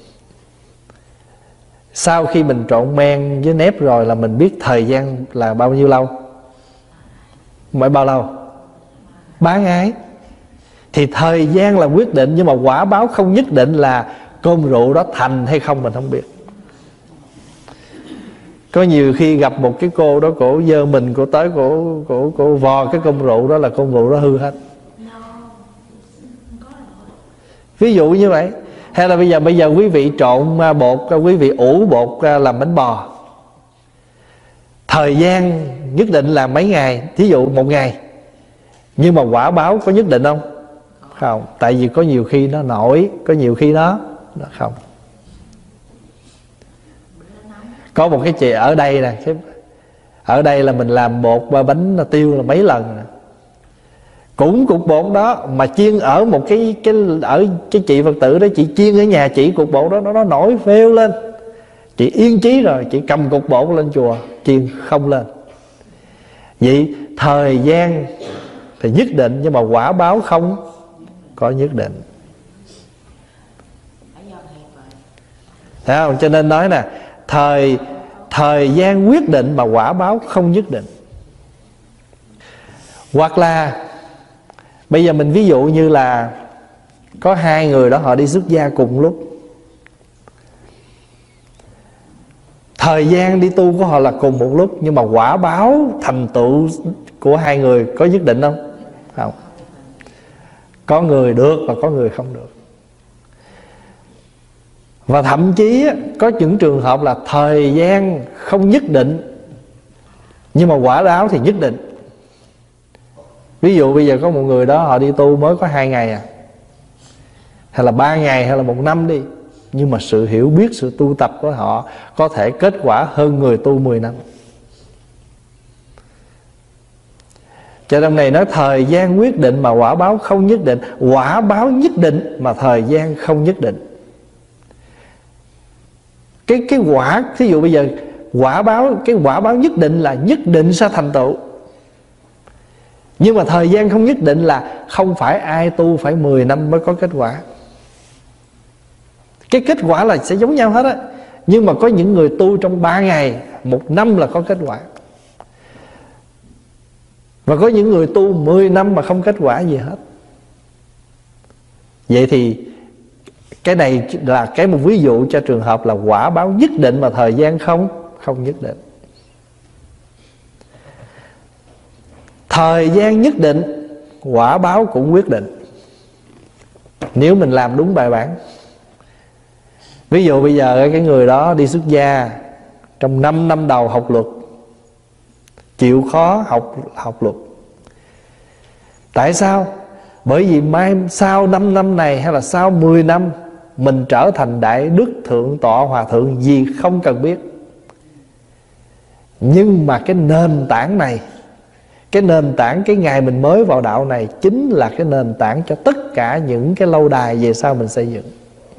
sau khi mình trộn men với nếp rồi là mình biết thời gian là bao nhiêu lâu? Mới bao lâu? Ba ngày. Thì thời gian là quyết định, nhưng mà quả báo không nhất định là cơm rượu đó thành hay không mình không biết. Có nhiều khi gặp một cái cô đó, cổ dơ mình, cổ tới cổ cổ cổ vò cái công rượu đó, là công rượu đó hư hết. Ví dụ như vậy. Hay là bây giờ bây giờ quý vị trộn bột, quý vị ủ bột làm bánh bò, thời gian nhất định là mấy ngày, thí dụ một ngày, nhưng mà quả báo có nhất định không? Không. Tại vì có nhiều khi nó nổi, có nhiều khi nó nó không. Có một cái chị ở đây nè, ở đây là mình làm bột bánh tiêu là mấy lần nè. Cũng cục bột đó mà chiên ở một cái cái ở cái chị Phật tử đó, chị chiên ở nhà chị cục bột đó, nó nó nổi phêu lên. Chị yên chí rồi, chị cầm cục bột lên chùa chiên không lên. Vậy thời gian thì nhất định, nhưng mà quả báo không có nhất định. Thấy không? Cho nên nói nè, thời thời gian quyết định mà quả báo không nhất định. Hoặc là bây giờ mình ví dụ như là có hai người đó họ đi xuất gia cùng lúc, thời gian đi tu của họ là cùng một lúc, nhưng mà quả báo thành tựu của hai người có nhất định không? Không. Có người được và có người không được. Và thậm chí có những trường hợp là thời gian không nhất định, nhưng mà quả báo thì nhất định. Ví dụ bây giờ có một người đó họ đi tu mới có hai ngày à, hay là ba ngày, hay là một năm đi, nhưng mà sự hiểu biết, sự tu tập của họ có thể kết quả hơn người tu mười năm. Cho nên này nói thời gian quyết định mà quả báo không nhất định. Quả báo nhất định mà thời gian không nhất định. Cái cái quả, ví dụ bây giờ quả báo, cái quả báo nhất định là nhất định sẽ thành tựu, nhưng mà thời gian không nhất định là không phải ai tu phải mười năm mới có kết quả. Cái kết quả là sẽ giống nhau hết á, nhưng mà có những người tu trong ba ngày, một năm là có kết quả. Và có những người tu mười năm mà không kết quả gì hết. Vậy thì cái này là cái một ví dụ cho trường hợp là quả báo nhất định mà thời gian không không nhất định. Thời gian nhất định, quả báo cũng quyết định, nếu mình làm đúng bài bản. Ví dụ bây giờ cái người đó đi xuất gia, trong năm năm đầu học luật, chịu khó học học luật. Tại sao? Bởi vì mai sau năm năm này hay là sau mười năm mình trở thành đại đức, thượng tọa, hòa thượng gì không cần biết. Nhưng mà cái nền tảng này, cái nền tảng cái ngày mình mới vào đạo này chính là cái nền tảng cho tất cả những cái lâu đài về sau mình xây dựng.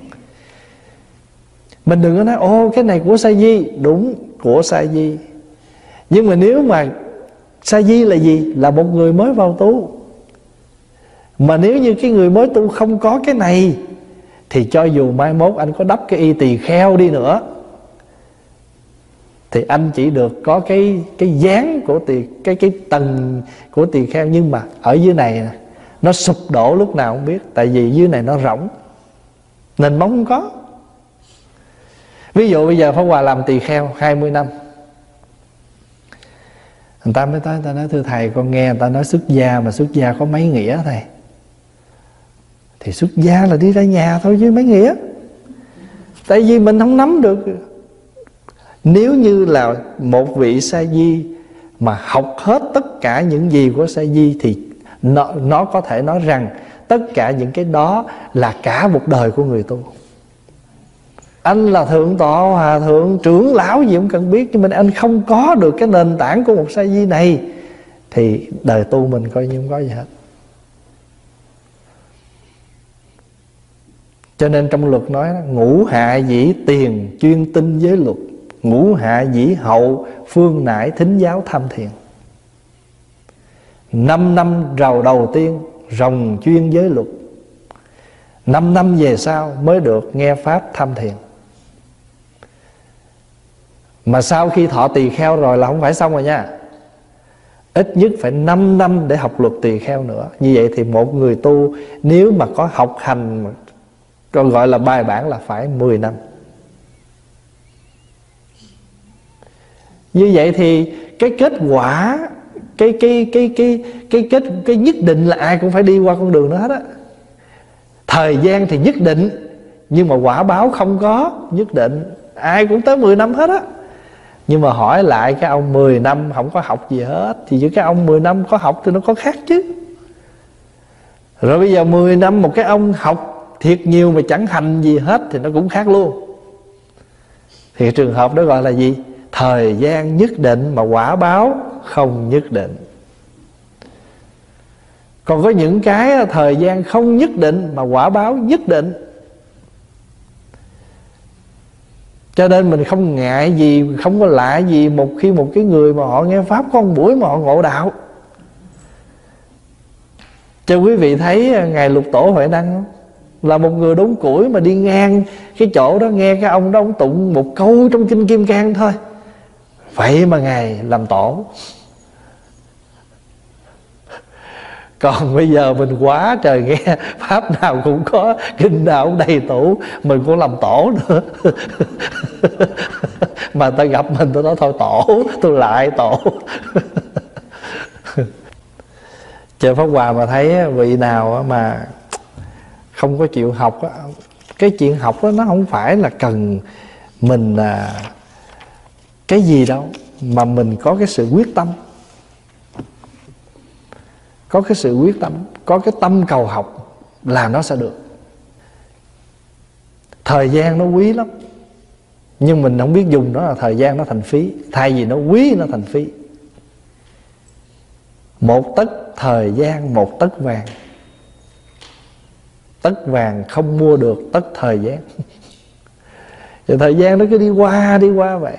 Mình đừng có nói ô cái này của Sa Di. Đúng, của Sa Di. Nhưng mà nếu mà Sa Di là gì? Là một người mới vào tu. Mà nếu như cái người mới tu không có cái này, thì cho dù mai mốt anh có đắp cái y tỳ kheo đi nữa, thì anh chỉ được có cái cái dáng của tỳ, cái cái tầng của tỳ kheo, nhưng mà ở dưới này nó sụp đổ lúc nào không biết, tại vì dưới này nó rỗng, nền móng không có. Ví dụ bây giờ Pháp Hòa làm tỳ kheo hai mươi năm, người ta mới tới, người ta nói thưa thầy, con nghe người ta nói xuất gia, mà xuất gia có mấy nghĩa thầy? Thì xuất gia là đi ra nhà thôi chứ mấy nghĩa. Tại vì mình không nắm được. Nếu như là một vị Sa Di mà học hết tất cả những gì của Sa Di, thì nó, nó có thể nói rằng tất cả những cái đó là cả một đời của người tu. Anh là thượng tọa, hòa thượng, trưởng lão gì cũng cần biết, nhưng mà anh không có được cái nền tảng của một Sa Di này, thì đời tu mình coi như không có gì hết. Cho nên trong luật nói ngũ hạ dĩ tiền chuyên tinh giới luật, ngũ hạ dĩ hậu phương nải thính giáo tham thiền. Năm năm rầu đầu tiên rồng chuyên giới luật, năm năm về sau mới được nghe pháp tham thiền. Mà sau khi thọ tỳ kheo rồi là không phải xong rồi nha. Ít nhất phải năm năm để học luật tỳ kheo nữa. Như vậy thì một người tu nếu mà có học hành còn gọi là bài bản là phải mười năm. Như vậy thì cái kết quả, cái cái cái cái cái kết cái nhất định là ai cũng phải đi qua con đường đó hết á. Thời gian thì nhất định, nhưng mà quả báo không có nhất định. Ai cũng tới mười năm hết á. Nhưng mà hỏi lại cái ông mười năm không có học gì hết, thì với cái ông mười năm có học thì nó có khác chứ. Rồi bây giờ mười năm một cái ông học thiệt nhiều mà chẳng hành gì hết thì nó cũng khác luôn. Thì trường hợp đó gọi là gì? Thời gian nhất định mà quả báo không nhất định. Còn có những cái thời gian không nhất định mà quả báo nhất định. Cho nên mình không ngại gì, không có lạ gì một khi một cái người mà họ nghe Pháp có một buổi mà họ ngộ đạo. Cho quý vị thấy Ngài Lục Tổ Huệ Năng không? Là một người đốn củi mà đi ngang cái chỗ đó, nghe cái ông đó ông tụng một câu trong Kinh Kim Cang thôi, vậy mà Ngài làm tổ. Còn bây giờ mình quá trời nghe Pháp nào cũng có, kinh nào cũng đầy tủ, mình cũng làm tổ nữa. Mà ta gặp mình tôi nói thôi tổ, tôi lại tổ. Trời Pháp Hòa mà thấy vị nào mà không có chịu học á, cái chuyện học đó nó không phải là cần mình à, cái gì đâu, mà mình có cái sự quyết tâm. Có cái sự quyết tâm, có cái tâm cầu học là nó sẽ được. Thời gian nó quý lắm, nhưng mình không biết dùng nó, là thời gian nó thành phí. Thay vì nó quý nó thành phí. Một tấc thời gian một tấc vàng. Tấc vàng không mua được tấc thời gian. Và thời gian nó cứ đi qua đi qua vậy.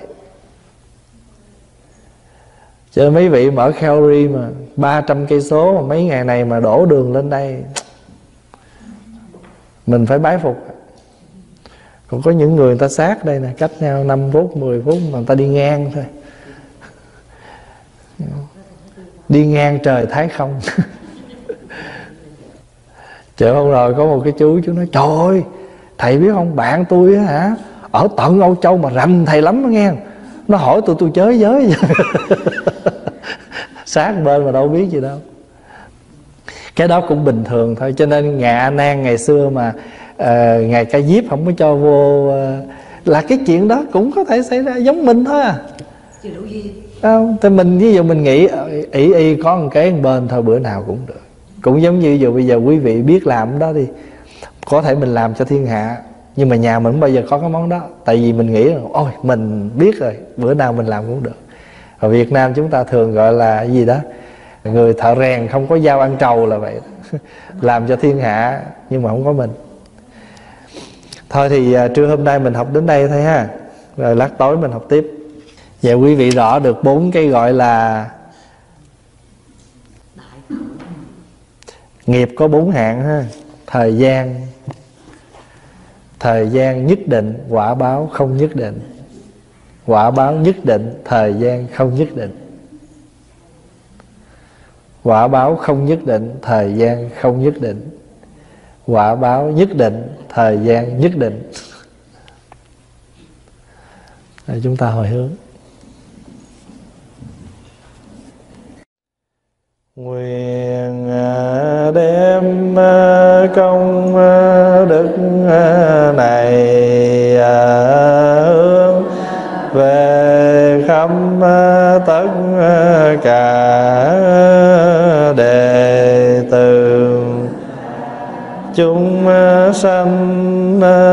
Cho mấy vị mở Calvary mà ba trăm cây số mà mấy ngày này mà đổ đường lên đây, mình phải bái phục. Còn có những người người ta sát đây nè, cách nhau năm phút, mười phút mà người ta đi ngang thôi. Đi ngang trời thái không. Chợ hôm rồi có một cái chú, chú nói trời ơi, thầy biết không, bạn tôi á hả, ở tận Âu Châu mà rành thầy lắm đó nghe. Nó hỏi tôi tôi chới giới. Sát bên mà đâu biết gì đâu. Cái đó cũng bình thường thôi. Cho nên Ngài A Nan ngày xưa mà uh, Ngài Ca Diếp không có cho vô uh, là cái chuyện đó cũng có thể xảy ra giống mình thôi à. Không, thì mình ví dụ mình nghĩ ỷ y có một cái bên thôi, bữa nào cũng được. Cũng giống như giờ bây giờ quý vị biết làm đó thì có thể mình làm cho thiên hạ, nhưng mà nhà mình không bao giờ có cái món đó. Tại vì mình nghĩ là ôi mình biết rồi, bữa nào mình làm cũng được. Ở Việt Nam chúng ta thường gọi là cái gì đó, người thợ rèn không có dao ăn trầu là vậy. Làm cho thiên hạ nhưng mà không có mình. Thôi thì uh, trưa hôm nay mình học đến đây thôi ha. Rồi lát tối mình học tiếp. Vậy quý vị rõ được bốn cái gọi là nghiệp có bốn hạng ha. Thời gian, thời gian nhất định, quả báo không nhất định. Quả báo nhất định, thời gian không nhất định. Quả báo không nhất định, thời gian không nhất định. Quả báo nhất định, thời gian nhất định. Để chúng ta hồi hướng. Nguyện đem công đức này hướng về khắp tất cả đệ tử chúng sanh